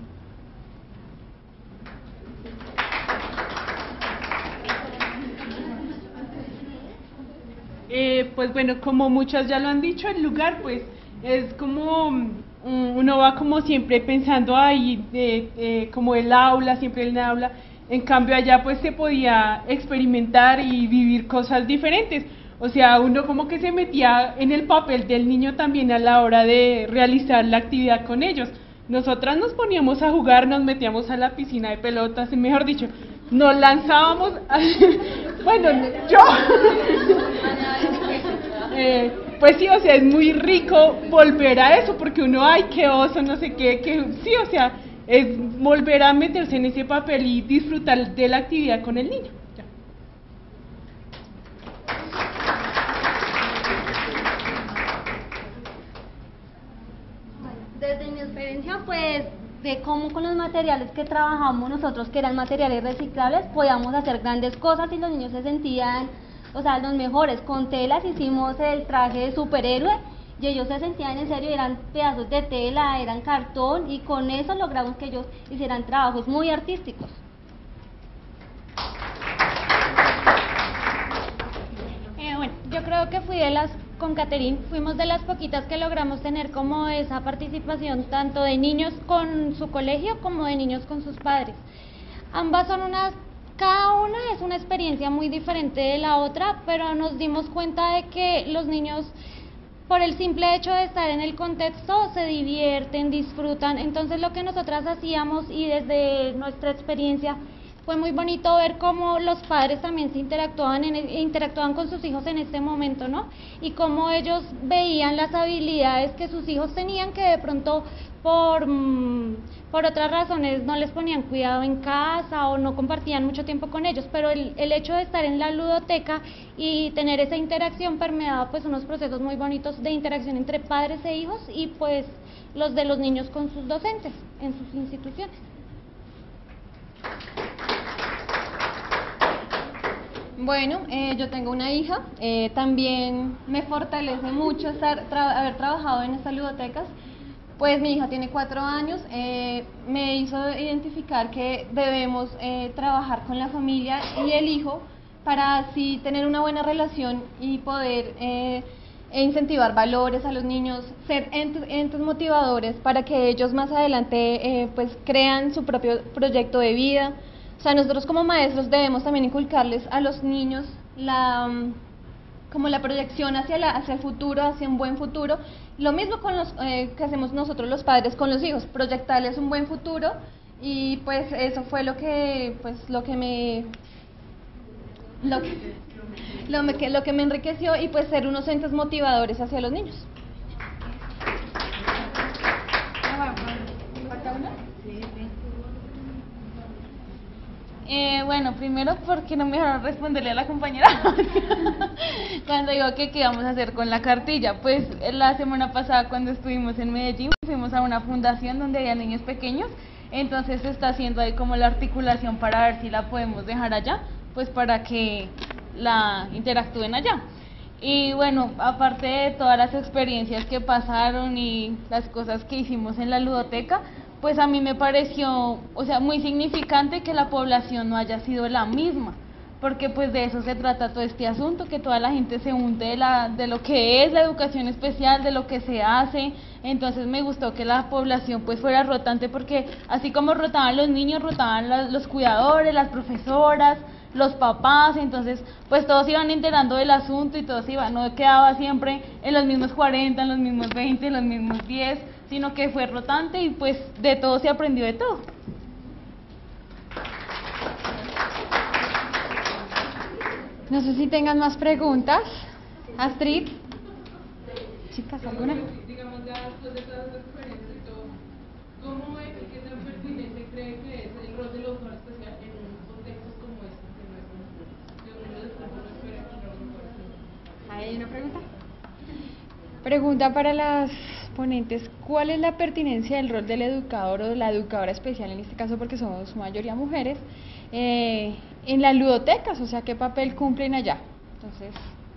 Eh, pues bueno, como muchas ya lo han dicho, el lugar pues es como, um, uno va como siempre pensando ahí, de, eh, como el aula, siempre en el aula, en cambio allá pues se podía experimentar y vivir cosas diferentes, o sea, uno como que se metía en el papel del niño también a la hora de realizar la actividad con ellos. Nosotras nos poníamos a jugar, nos metíamos a la piscina de pelotas, mejor dicho, nos lanzábamos, a, bueno, yo, eh, pues sí, o sea, es muy rico volver a eso, porque uno, ay, qué oso, no sé qué, que sí, o sea, es volver a meterse en ese papel y disfrutar de la actividad con el niño. Ya. experiencia, pues, de cómo con los materiales que trabajamos nosotros, que eran materiales reciclables, podíamos hacer grandes cosas y los niños se sentían, o sea, los mejores. Con telas hicimos el traje de superhéroe y ellos se sentían en serio, eran pedazos de tela, eran cartón, y con eso logramos que ellos hicieran trabajos muy artísticos. Eh, bueno, yo creo que fui de las, con Caterín, fuimos de las poquitas que logramos tener como esa participación tanto de niños con su colegio como de niños con sus padres. Ambas son unas, cada una es una experiencia muy diferente de la otra, pero nos dimos cuenta de que los niños, por el simple hecho de estar en el contexto, se divierten, disfrutan. Entonces lo que nosotras hacíamos, y desde nuestra experiencia, fue muy bonito ver cómo los padres también se interactuaban, en, interactuaban con sus hijos en este momento, ¿no? Y cómo ellos veían las habilidades que sus hijos tenían, que de pronto por, mmm, por otras razones no les ponían cuidado en casa o no compartían mucho tiempo con ellos, pero el, el hecho de estar en la ludoteca y tener esa interacción permeaba pues unos procesos muy bonitos de interacción entre padres e hijos, y pues los de los niños con sus docentes en sus instituciones. Bueno, eh, yo tengo una hija, eh, también me fortalece mucho estar, tra haber trabajado en estas ludotecas, pues mi hija tiene cuatro años, eh, me hizo identificar que debemos eh, trabajar con la familia y el hijo para así tener una buena relación y poder eh, incentivar valores a los niños, ser entes, entes motivadores para que ellos más adelante eh, pues crean su propio proyecto de vida. O sea, nosotros como maestros debemos también inculcarles a los niños la, como la proyección hacia, la, hacia el futuro, hacia un buen futuro. Lo mismo con los, eh, que hacemos nosotros los padres con los hijos, proyectarles un buen futuro, y pues eso fue lo que, pues, lo que me... Lo que, lo, me, lo que me enriqueció, y pues ser unos entes motivadores hacia los niños. ¿Falta una? Sí, sí. Eh, bueno, primero porque no me dejaron responderle a la compañera cuando digo que qué íbamos a hacer con la cartilla. Pues la semana pasada, cuando estuvimos en Medellín, fuimos a una fundación donde había niños pequeños, entonces se está haciendo ahí como la articulación para ver si la podemos dejar allá, pues para que la interactúen allá. Y bueno, aparte de todas las experiencias que pasaron y las cosas que hicimos en la ludoteca, pues a mí me pareció, o sea, muy significante que la población no haya sido la misma, porque pues de eso se trata todo este asunto, que toda la gente se unte de, la, de lo que es la educación especial, de lo que se hace. Entonces me gustó que la población pues fuera rotante, porque así como rotaban los niños, rotaban la, los cuidadores, las profesoras, los papás, entonces pues todos iban enterando del asunto y todos iban, no quedaba siempre en los mismos cuarenta, en los mismos veinte, en los mismos diez, sino que fue rotante y pues de todo se aprendió de todo. No sé si tengan más preguntas. Astrid. Chicas, ¿alguna? Digamos, ya después de todas las experiencias y todo, ¿cómo ve y qué tan pertinente cree que es el rol del educador especial en contextos como este, que no es nuestro? Que uno después no espera encontrar un mejor. ¿Hay una pregunta? Pregunta para las ponentes: ¿cuál es la pertinencia del rol del educador o de la educadora especial, en este caso porque somos su mayoría mujeres, eh, en las ludotecas? O sea, ¿qué papel cumplen allá? Entonces...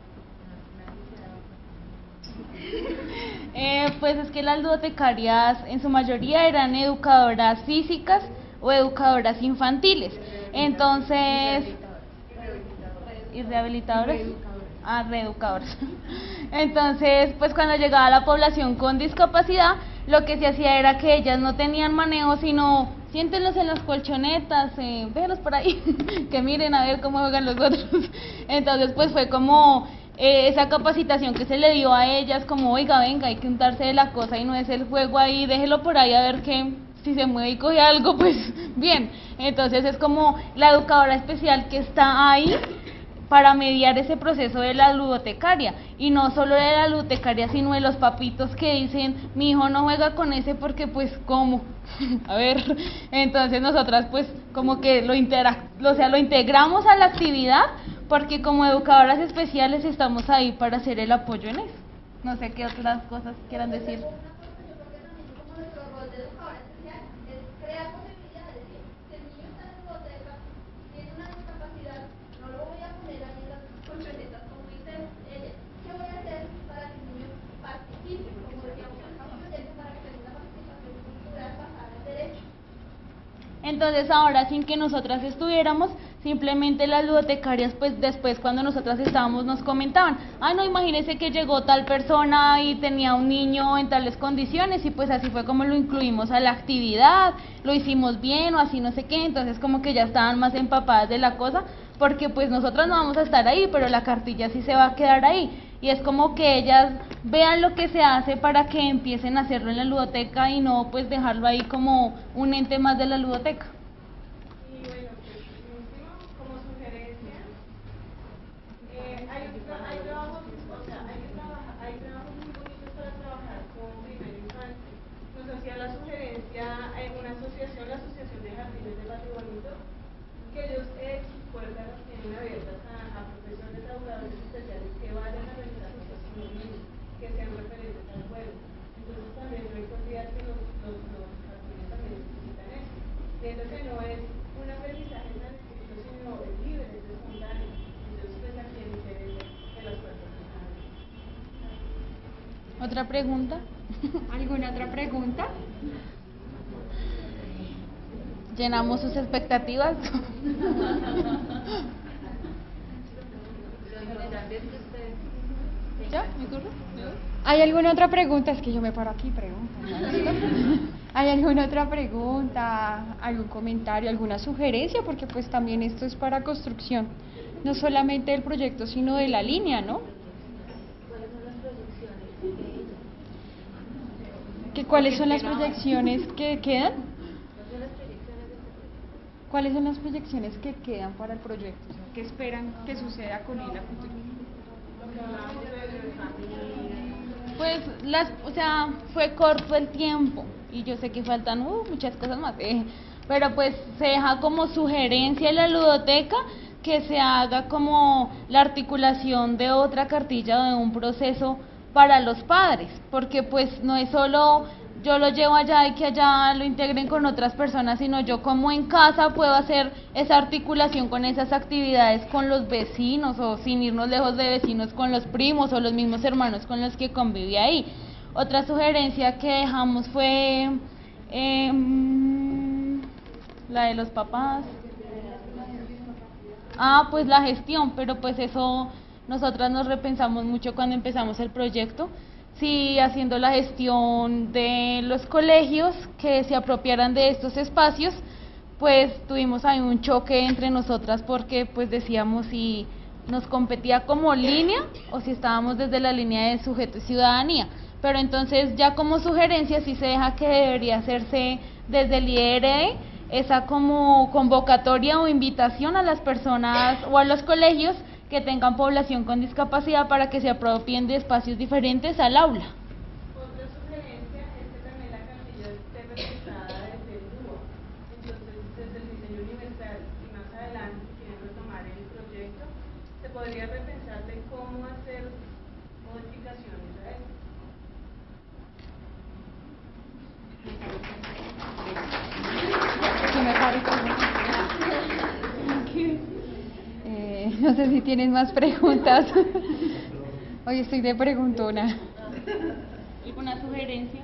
Eh, pues es que las ludotecarias en su mayoría eran educadoras físicas o educadoras infantiles, entonces... ¿Y rehabilitadoras? Ah, reeducadoras. Entonces, pues cuando llegaba la población con discapacidad, lo que se hacía era que ellas no tenían manejo, sino siéntenlos en las colchonetas, eh, véanlos por ahí, que miren a ver cómo juegan los otros. Entonces, pues fue como eh, esa capacitación que se le dio a ellas, como, oiga, venga, hay que untarse de la cosa y no es el juego ahí, déjelo por ahí a ver que si se mueve y coge algo, pues bien. Entonces es como la educadora especial que está ahí para mediar ese proceso de la ludotecaria, y no solo de la ludotecaria, sino de los papitos que dicen, mi hijo no juega con ese porque pues, ¿cómo? A ver, entonces nosotras pues como que lo, interac o sea, lo integramos a la actividad, porque como educadoras especiales estamos ahí para hacer el apoyo en eso. No sé qué otras cosas quieran decir. nuestro rol de educador especial es crear posibilidades, ¿sí? Si el niño está en la biblioteca, tiene una discapacidad, no lo voy a poner ahí en las colchonetas como dice ella. ¿Qué voy a hacer para que el niño participe? Como decíamos en el proyecto, para que tenga una participación cultural basada en derecho. Entonces ahora, sin que nosotras estuviéramos, simplemente las ludotecarias, pues después cuando nosotras estábamos nos comentaban, ay no, imagínese que llegó tal persona y tenía un niño en tales condiciones, y pues así fue como lo incluimos a la actividad, lo hicimos bien o así no sé qué. Entonces como que ya estaban más empapadas de la cosa, porque pues nosotras no vamos a estar ahí, pero la cartilla sí se va a quedar ahí. Y es como que ellas vean lo que se hace para que empiecen a hacerlo en la ludoteca y no pues dejarlo ahí como un ente más de la ludoteca. Y bueno, pues por último, como sugerencia, eh, hay, hay trabajos, o sea, hay, que trabajar, hay trabajos muy bonitos para trabajar con primer infante. Nos hacía la sugerencia en una asociación, la Asociación de Jardines de Barrio Bonito, que ellos eh, sus puertas las tienen abiertas a, a profesores, educadores especiales que vayan a realizar cosas con los niños, que sean referentes al juego. Entonces también no hay que olvidar que los, los, los jardines también necesitan eso. Pienso que no es un aprendizaje tan estricto, sino es libre, es espontáneo. Entonces pues a quien interese que las puertas están abiertas. ¿Otra pregunta? ¿Alguna otra pregunta? ¿Llenamos sus expectativas? ¿Ya? ¿Mi turno? ¿Hay alguna otra pregunta? Es que yo me paro aquí y pregunto, ¿no? ¿Hay alguna otra pregunta, algún comentario, alguna sugerencia? Porque pues también esto es para construcción, no solamente del proyecto, sino de la línea, ¿no? ¿Cuáles son las proyecciones de ella? ¿Que ¿Cuáles son las proyecciones que quedan? ¿Cuáles son las proyecciones que quedan para el proyecto? O sea, ¿qué esperan que suceda con él a futuro? Pues las, o sea, fue corto el tiempo y yo sé que faltan uh, muchas cosas más, eh, pero pues se deja como sugerencia en la ludoteca que se haga como la articulación de otra cartilla o de un proceso para los padres, porque pues no es solo yo lo llevo allá y que allá lo integren con otras personas, sino yo como en casa puedo hacer esa articulación con esas actividades con los vecinos, o sin irnos lejos de vecinos, con los primos o los mismos hermanos con los que conviví ahí. Otra sugerencia que dejamos fue eh, la de los papás. Ah, pues la gestión, pero pues eso nosotras nos repensamos mucho cuando empezamos el proyecto. Sí, haciendo la gestión de los colegios que se apropiaran de estos espacios, pues tuvimos ahí un choque entre nosotras porque pues decíamos si nos competía como línea o si estábamos desde la línea de sujeto y ciudadanía. Pero entonces ya como sugerencia sí se deja que debería hacerse desde el I R D esa como convocatoria o invitación a las personas o a los colegios que tengan población con discapacidad para que se apropien de espacios diferentes al aula. Otra sugerencia es que también la cartilla esté representada desde el D U A, entonces desde el diseño universal, y más adelante si quieren retomar el proyecto, se podría repensar de cómo hacer modificaciones a eso. Yo me paro y pregunto. Eh, no sé si tienen más preguntas. Hoy estoy de preguntona. ¿Alguna sugerencia?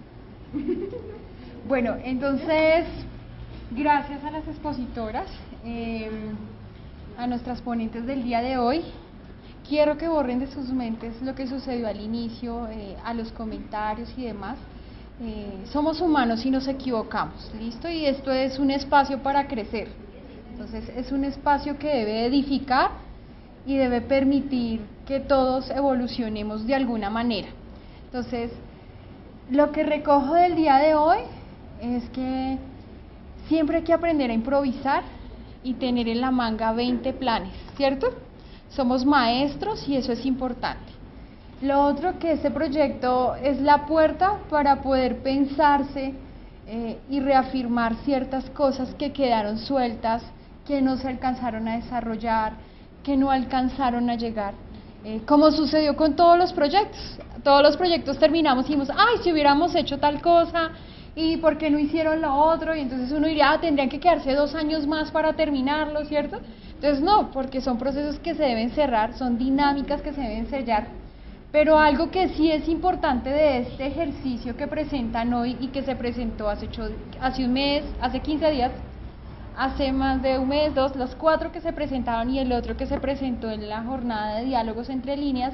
Bueno, entonces, gracias a las expositoras, eh, a nuestras ponentes del día de hoy. Quiero que borren de sus mentes lo que sucedió al inicio, eh, a los comentarios y demás. Eh, somos humanos y nos equivocamos, ¿listo? Y esto es un espacio para crecer. Entonces es un espacio que debe edificar y debe permitir que todos evolucionemos de alguna manera. Entonces, lo que recojo del día de hoy es que siempre hay que aprender a improvisar y tener en la manga veinte planes, ¿cierto? Somos maestros y eso es importante. Lo otro, que este proyecto es la puerta para poder pensarse eh, y reafirmar ciertas cosas que quedaron sueltas, que no se alcanzaron a desarrollar, que no alcanzaron a llegar. eh, como sucedió con todos los proyectos. Todos los proyectos terminamos y dijimos, ay, si hubiéramos hecho tal cosa, y por qué no hicieron lo otro, y entonces uno diría, ah, tendrían que quedarse dos años más para terminarlo, ¿cierto? Entonces no, porque son procesos que se deben cerrar, son dinámicas que se deben sellar, pero algo que sí es importante de este ejercicio que presentan hoy y que se presentó hace, ocho, hace un mes, hace quince días, hace más de un mes, dos, los cuatro que se presentaron y el otro que se presentó en la jornada de diálogos entre líneas,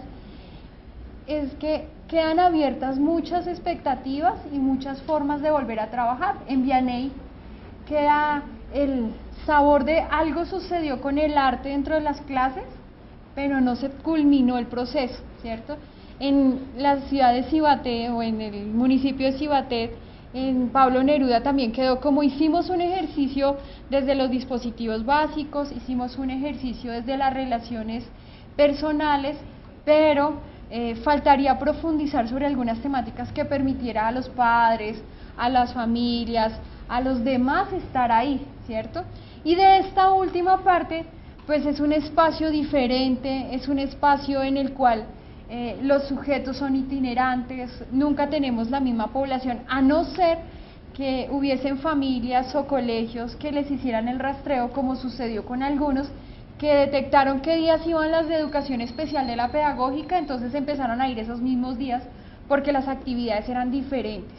es que quedan abiertas muchas expectativas y muchas formas de volver a trabajar. En Vianney queda el sabor de algo sucedió con el arte dentro de las clases, pero no se culminó el proceso, ¿cierto? En la ciudad de Cibaté o en el municipio de Cibaté, en Pablo Neruda también quedó como hicimos un ejercicio desde los dispositivos básicos, hicimos un ejercicio desde las relaciones personales, pero Eh, faltaría profundizar sobre algunas temáticas que permitiera a los padres, a las familias, a los demás estar ahí, ¿cierto? Y de esta última parte, pues es un espacio diferente, es un espacio en el cual eh, los sujetos son itinerantes, nunca tenemos la misma población, a no ser que hubiesen familias o colegios que les hicieran el rastreo, como sucedió con algunos, que detectaron qué días iban las de educación especial de la pedagógica, entonces empezaron a ir esos mismos días porque las actividades eran diferentes.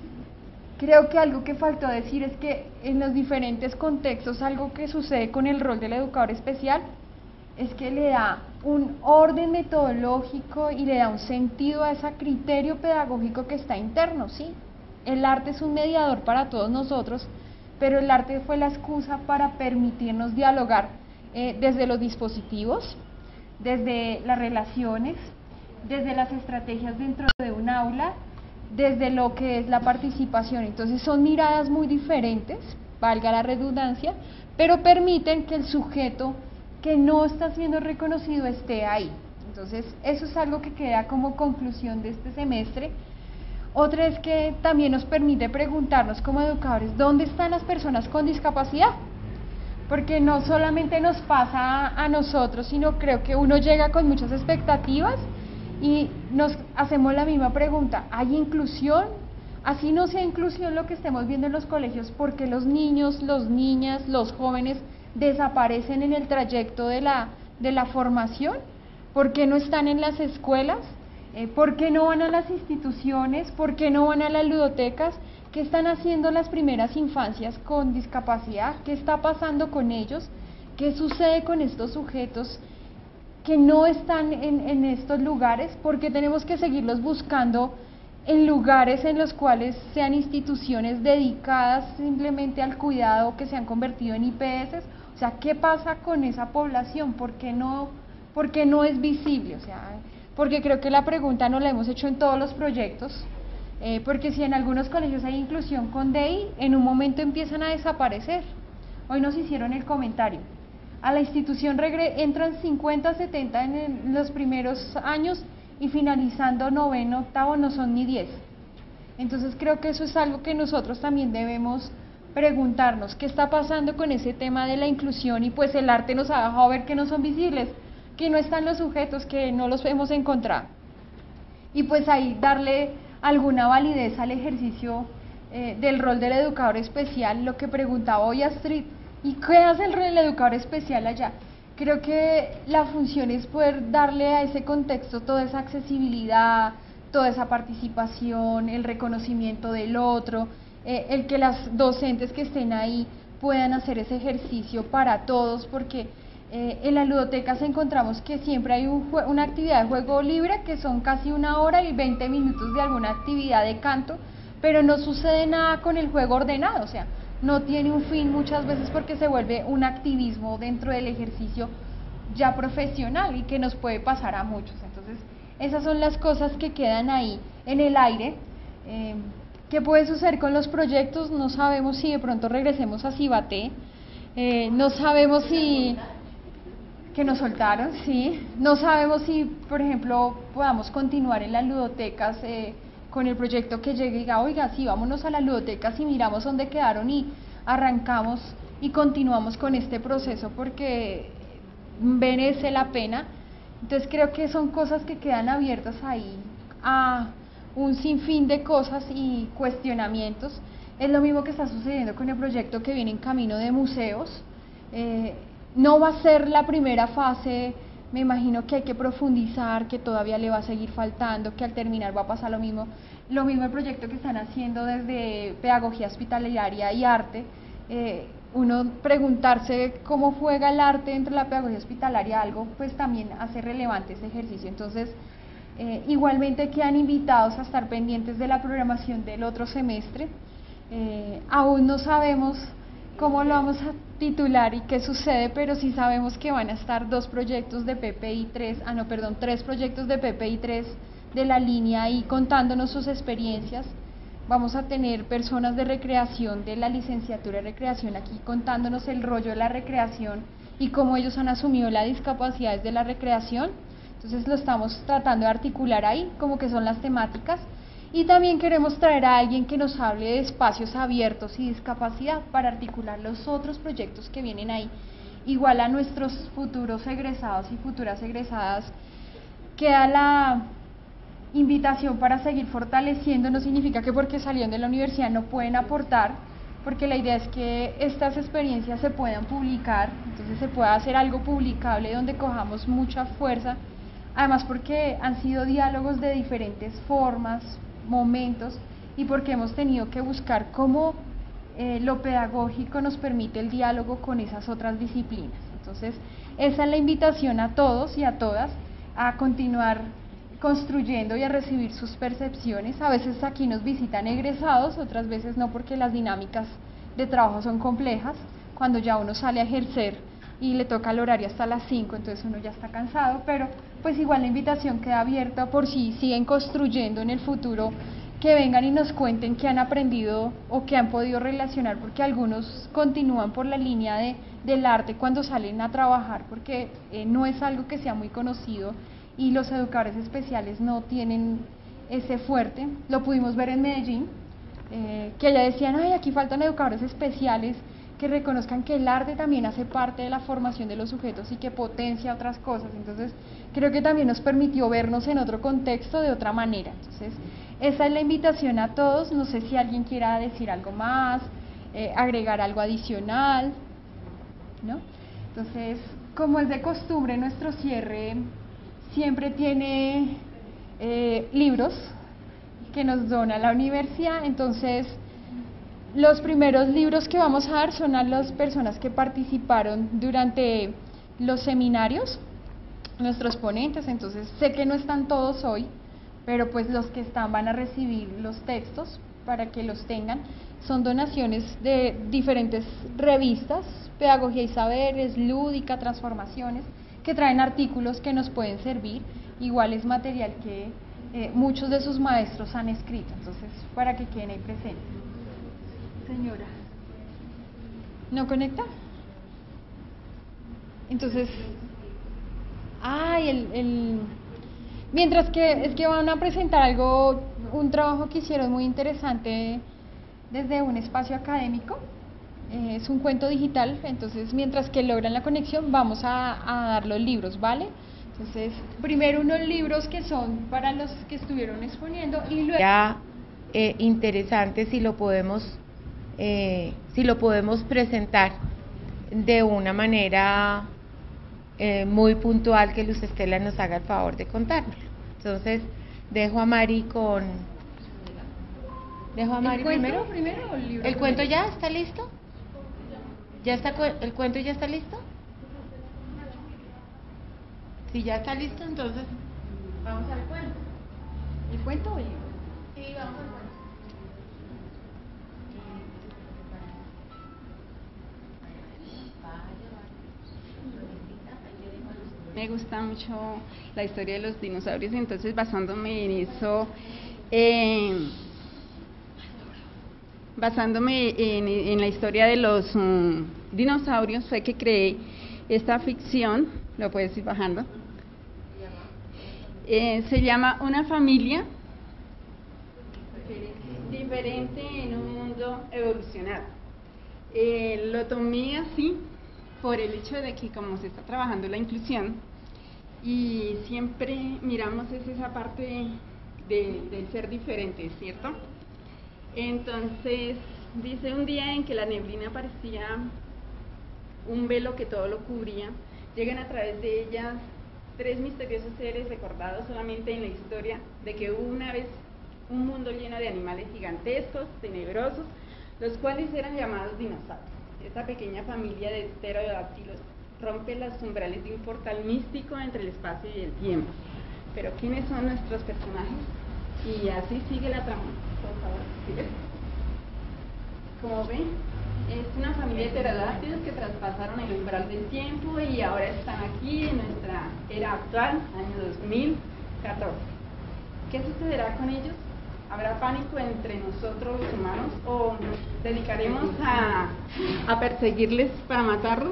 Creo que algo que faltó decir es que en los diferentes contextos algo que sucede con el rol del educador especial es que le da un orden metodológico y le da un sentido a ese criterio pedagógico que está interno, ¿sí? El arte es un mediador para todos nosotros, pero el arte fue la excusa para permitirnos dialogar Eh, desde los dispositivos, desde las relaciones, desde las estrategias dentro de un aula, desde lo que es la participación. Entonces son miradas muy diferentes, valga la redundancia, pero permiten que el sujeto que no está siendo reconocido esté ahí. Entonces eso es algo que queda como conclusión de este semestre. Otra es que también nos permite preguntarnos como educadores, ¿dónde están las personas con discapacidad? Porque no solamente nos pasa a nosotros, sino creo que uno llega con muchas expectativas y nos hacemos la misma pregunta, ¿hay inclusión? Así no sea inclusión lo que estemos viendo en los colegios, ¿por qué los niños, los niñas, los jóvenes desaparecen en el trayecto de la, de la formación? ¿Por qué no están en las escuelas? Eh, ¿Por qué no van a las instituciones? ¿Por qué no van a las ludotecas? ¿Qué están haciendo las primeras infancias con discapacidad? ¿Qué está pasando con ellos? ¿Qué sucede con estos sujetos que no están en, en estos lugares? Porque tenemos que seguirlos buscando en lugares en los cuales sean instituciones dedicadas simplemente al cuidado, que se han convertido en I P S. O sea, ¿qué pasa con esa población? ¿Por qué no, por qué no es visible? O sea, porque creo que la pregunta no la hemos hecho en todos los proyectos. Eh, porque si en algunos colegios hay inclusión con D I, en un momento empiezan a desaparecer. Hoy nos hicieron el comentario. A la institución entran cincuenta, setenta en, el, en los primeros años y finalizando noveno, octavo no son ni diez. Entonces creo que eso es algo que nosotros también debemos preguntarnos, ¿qué está pasando con ese tema de la inclusión? Y pues el arte nos ha dejado ver que no son visibles, que no están los sujetos, que no los hemos encontrado. Y pues ahí darle alguna validez al ejercicio eh, del rol del educador especial, lo que preguntaba hoy Astrid, ¿y qué hace el rol del educador especial allá? Creo que la función es poder darle a ese contexto toda esa accesibilidad, toda esa participación, el reconocimiento del otro, eh, el que las docentes que estén ahí puedan hacer ese ejercicio para todos, porque Eh, en las ludotecas encontramos que siempre hay un una actividad de juego libre que son casi una hora y veinte minutos de alguna actividad de canto, pero no sucede nada con el juego ordenado, o sea, no tiene un fin muchas veces porque se vuelve un activismo dentro del ejercicio ya profesional y que nos puede pasar a muchos. Entonces, esas son las cosas que quedan ahí en el aire. Eh, ¿Qué puede suceder con los proyectos? No sabemos si de pronto regresemos a Cibaté, eh, no sabemos si... que nos soltaron, sí, no sabemos si, por ejemplo, podamos continuar en las ludotecas eh, con el proyecto que llegue y diga, oiga, sí, vámonos a las ludotecas y miramos dónde quedaron y arrancamos y continuamos con este proceso porque merece la pena. Entonces creo que son cosas que quedan abiertas ahí a un sinfín de cosas y cuestionamientos. Es lo mismo que está sucediendo con el proyecto que viene en camino de museos. Eh, no va a ser la primera fase, me imagino que hay que profundizar, que todavía le va a seguir faltando, que al terminar va a pasar lo mismo. Lo mismo el proyecto que están haciendo desde pedagogía hospitalaria y arte. Eh, uno preguntarse cómo juega el arte dentro de la pedagogía hospitalaria, algo pues también hace relevante ese ejercicio. Entonces, eh, igualmente quedan invitados a estar pendientes de la programación del otro semestre. Eh, aún no sabemos cómo lo vamos a titular y qué sucede, pero sí sabemos que van a estar dos proyectos de P P I tres, ah no, perdón, tres proyectos de P P I tres de la línea ahí contándonos sus experiencias. Vamos a tener personas de recreación, de la licenciatura de recreación aquí contándonos el rollo de la recreación y cómo ellos han asumido las discapacidades de la recreación. Entonces lo estamos tratando de articular ahí, como que son las temáticas. Y también queremos traer a alguien que nos hable de espacios abiertos y discapacidad para articular los otros proyectos que vienen ahí. Igual a nuestros futuros egresados y futuras egresadas queda la invitación para seguir fortaleciendo. No significa que porque salieron de la universidad no pueden aportar, porque la idea es que estas experiencias se puedan publicar, entonces se pueda hacer algo publicable donde cojamos mucha fuerza, además porque han sido diálogos de diferentes formas, momentos, y porque hemos tenido que buscar cómo eh, lo pedagógico nos permite el diálogo con esas otras disciplinas. Entonces esa es la invitación a todos y a todas a continuar construyendo y a recibir sus percepciones. A veces aquí nos visitan egresados, otras veces no, porque las dinámicas de trabajo son complejas. Cuando ya uno sale a ejercer y le toca el horario hasta las cinco, entonces uno ya está cansado, pero pues igual la invitación queda abierta por si siguen construyendo en el futuro, que vengan y nos cuenten qué han aprendido o qué han podido relacionar, porque algunos continúan por la línea de, del arte cuando salen a trabajar, porque eh, no es algo que sea muy conocido y los educadores especiales no tienen ese fuerte. Lo pudimos ver en Medellín, eh, que allá decían, ay, aquí faltan educadores especiales que reconozcan que el arte también hace parte de la formación de los sujetos y que potencia otras cosas. Entonces creo que también nos permitió vernos en otro contexto de otra manera. Entonces esa es la invitación a todos. No sé si alguien quiera decir algo más, eh, agregar algo adicional, ¿no? Entonces, como es de costumbre, nuestro cierre siempre tiene eh, libros que nos dona la universidad. Entonces los primeros libros que vamos a dar son a las personas que participaron durante los seminarios, nuestros ponentes. Entonces sé que no están todos hoy, pero pues los que están van a recibir los textos para que los tengan. Son donaciones de diferentes revistas, Pedagogía y Saberes, Lúdica, Transformaciones, que traen artículos que nos pueden servir. Igual es material que eh, muchos de sus maestros han escrito, entonces para que queden ahí presentes. Señora, ¿no conecta? Entonces, ay, el, el, mientras que es que van a presentar algo, un trabajo que hicieron muy interesante desde un espacio académico, eh, es un cuento digital. Entonces mientras que logran la conexión vamos a, a dar los libros, ¿vale? Entonces primero unos libros que son para los que estuvieron exponiendo y luego ya eh, interesante si lo podemos Eh, si lo podemos presentar de una manera eh, muy puntual, que Luz Estela nos haga el favor de contárnoslo. Entonces dejo a Mari con dejo a Mari ¿El cuento primero primero o el libro el cuento primero? ya está listo ya está el cuento ya está listo. Si ya está listo, entonces vamos al cuento. ¿El cuento o el libro? Sí, vamos al cuento. Me gusta mucho la historia de los dinosaurios, entonces basándome en eso, eh, basándome en, en la historia de los um, dinosaurios, fue que creé esta ficción. Lo puedes ir bajando. Eh, se llama Una familia diferente en un mundo evolucionado. Eh, lo tomé así por el hecho de que como se está trabajando la inclusión, y siempre miramos es esa parte de, del ser diferente, ¿cierto? Entonces, dice un día en que la neblina parecía un velo que todo lo cubría, llegan a través de ella tres misteriosos seres recordados solamente en la historia de que hubo una vez un mundo lleno de animales gigantescos, tenebrosos, los cuales eran llamados dinosaurios. Esta pequeña familia de pterodáctilos rompe los umbrales de un portal místico entre el espacio y el tiempo. Pero ¿quiénes son nuestros personajes? Y así sigue la trama. Por favor, sigue. Como ven, es una familia de pterodáctilos que traspasaron el umbral del tiempo y ahora están aquí en nuestra era actual, año dos mil catorce. ¿Qué sucederá con ellos? ¿Habrá pánico entre nosotros los humanos o nos dedicaremos a, a perseguirles para matarlos?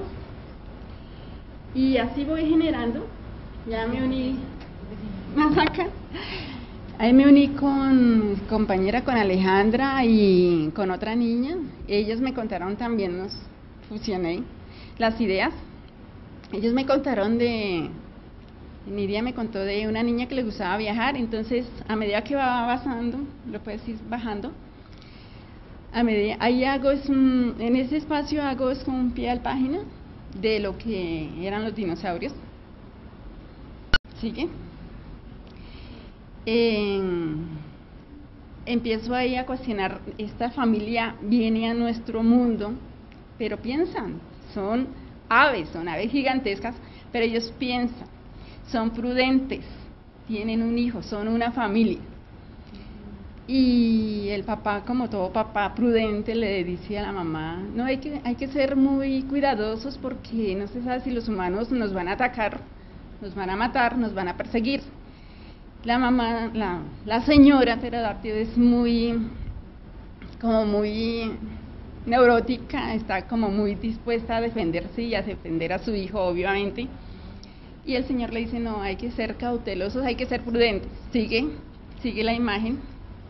Y así voy generando, ya me uní, más acá, ahí me uní con mi compañera, con Alejandra y con otra niña. Ellos me contaron también, nos fusioné las ideas. Ellos me contaron de, Nidia me contó de una niña que le gustaba viajar, entonces a medida que va avanzando, lo puedes ir bajando, a medida, ahí hago es un, en ese espacio hago es un pie al página de lo que eran los dinosaurios. Sigue. Eh, empiezo ahí a cuestionar, esta familia viene a nuestro mundo, pero piensan, son aves, son aves gigantescas, pero ellos piensan, son prudentes, tienen un hijo, son una familia. Y el papá, como todo papá prudente, le dice a la mamá, no, hay que, hay que ser muy cuidadosos porque no se sabe si los humanos nos van a atacar, nos van a matar, nos van a perseguir. La mamá, la, la señora pterodáctilo es muy, como muy neurótica, está como muy dispuesta a defenderse y a defender a su hijo, obviamente. Y el señor le dice, no, hay que ser cautelosos, hay que ser prudentes. Sigue, sigue la imagen.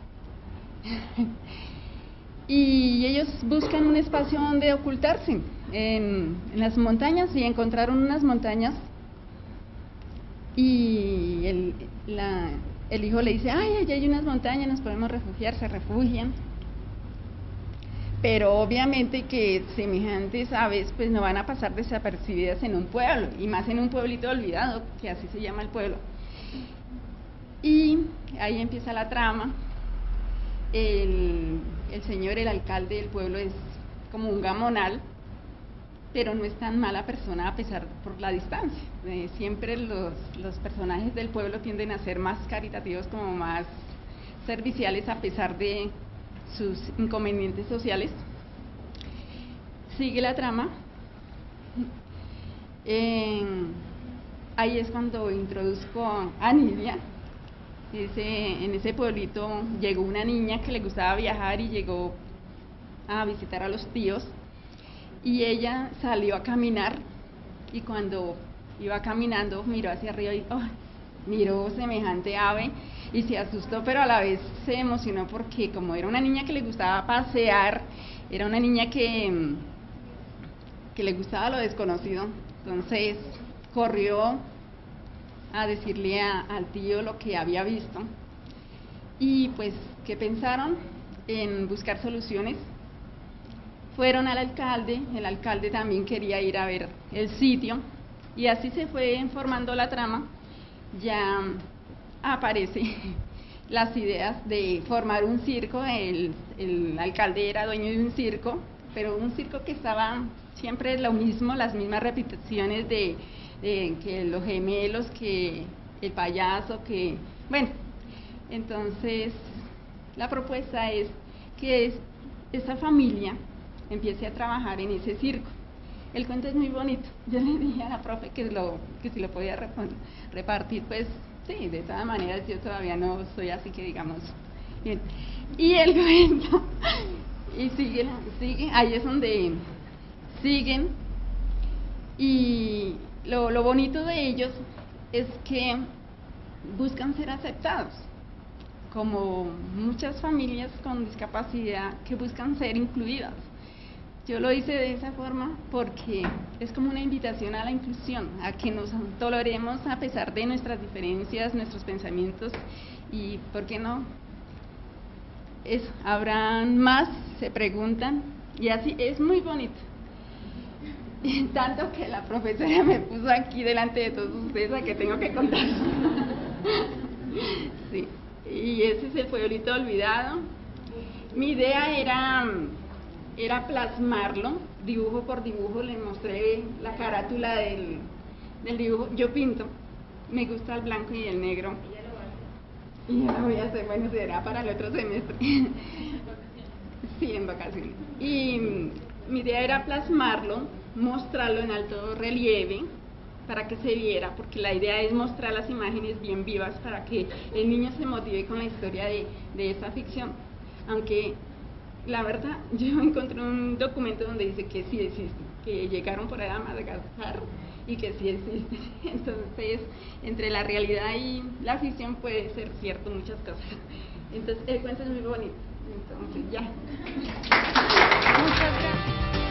Y ellos buscan un espacio donde ocultarse en, en las montañas y encontraron unas montañas y el, la, el hijo le dice, ay, allá hay unas montañas, nos podemos refugiar, se refugian. Pero obviamente que semejantes aves pues no van a pasar desapercibidas en un pueblo, y más en un pueblito olvidado, que así se llama el pueblo. Y ahí empieza la trama. El, el señor, el alcalde del pueblo es como un gamonal, pero no es tan mala persona a pesar por la distancia. Eh, siempre los, los personajes del pueblo tienden a ser más caritativos, como más serviciales a pesar de sus inconvenientes sociales. Sigue la trama. Eh, ahí es cuando introduzco a Nidia. Ese, en ese pueblito llegó una niña que le gustaba viajar y llegó a visitar a los tíos, y ella salió a caminar, y cuando iba caminando miró hacia arriba y oh, miró semejante ave y se asustó, pero a la vez se emocionó porque como era una niña que le gustaba pasear, era una niña que, que le gustaba lo desconocido, entonces corrió a decirle a, al tío lo que había visto. Y pues, ¿qué pensaron? En buscar soluciones. Fueron al alcalde, el alcalde también quería ir a ver el sitio, y así se fue formando la trama. Ya aparece las ideas de formar un circo, el, el alcalde era dueño de un circo, pero un circo que estaba siempre lo mismo, las mismas repeticiones de Eh, que los gemelos, que el payaso, que bueno, entonces la propuesta es que es, esta familia empiece a trabajar en ese circo. El cuento es muy bonito, yo le dije a la profe que, lo, que si lo podía repartir, pues sí, de todas maneras yo todavía no soy así que digamos bien. Y el cuento y sigue, sigue, ahí es donde siguen. Y Lo, lo bonito de ellos es que buscan ser aceptados, como muchas familias con discapacidad que buscan ser incluidas. Yo lo hice de esa forma porque es como una invitación a la inclusión, a que nos toleremos a pesar de nuestras diferencias, nuestros pensamientos y, ¿por qué no? Eso, habrán más, se preguntan y así es muy bonito. Y tanto que la profesora me puso aquí delante de todos ustedes a que tengo que contar. Sí, y ese es el pueblito olvidado. Mi idea era, era plasmarlo, dibujo por dibujo, le mostré la carátula del, del dibujo. Yo pinto, me gusta el blanco y el negro. Y ya lo voy a hacer, bueno, será para el otro semestre. Sí, en vacaciones. Y mi idea era plasmarlo, mostrarlo en alto relieve para que se viera, porque la idea es mostrar las imágenes bien vivas para que el niño se motive con la historia de, de esta ficción. Aunque la verdad, yo encontré un documento donde dice que sí existe, que llegaron por ahí a Madagascar y que sí existe. Entonces, entre la realidad y la ficción puede ser cierto muchas cosas. Entonces, el cuento es muy bonito. Entonces, ya. Muchas gracias.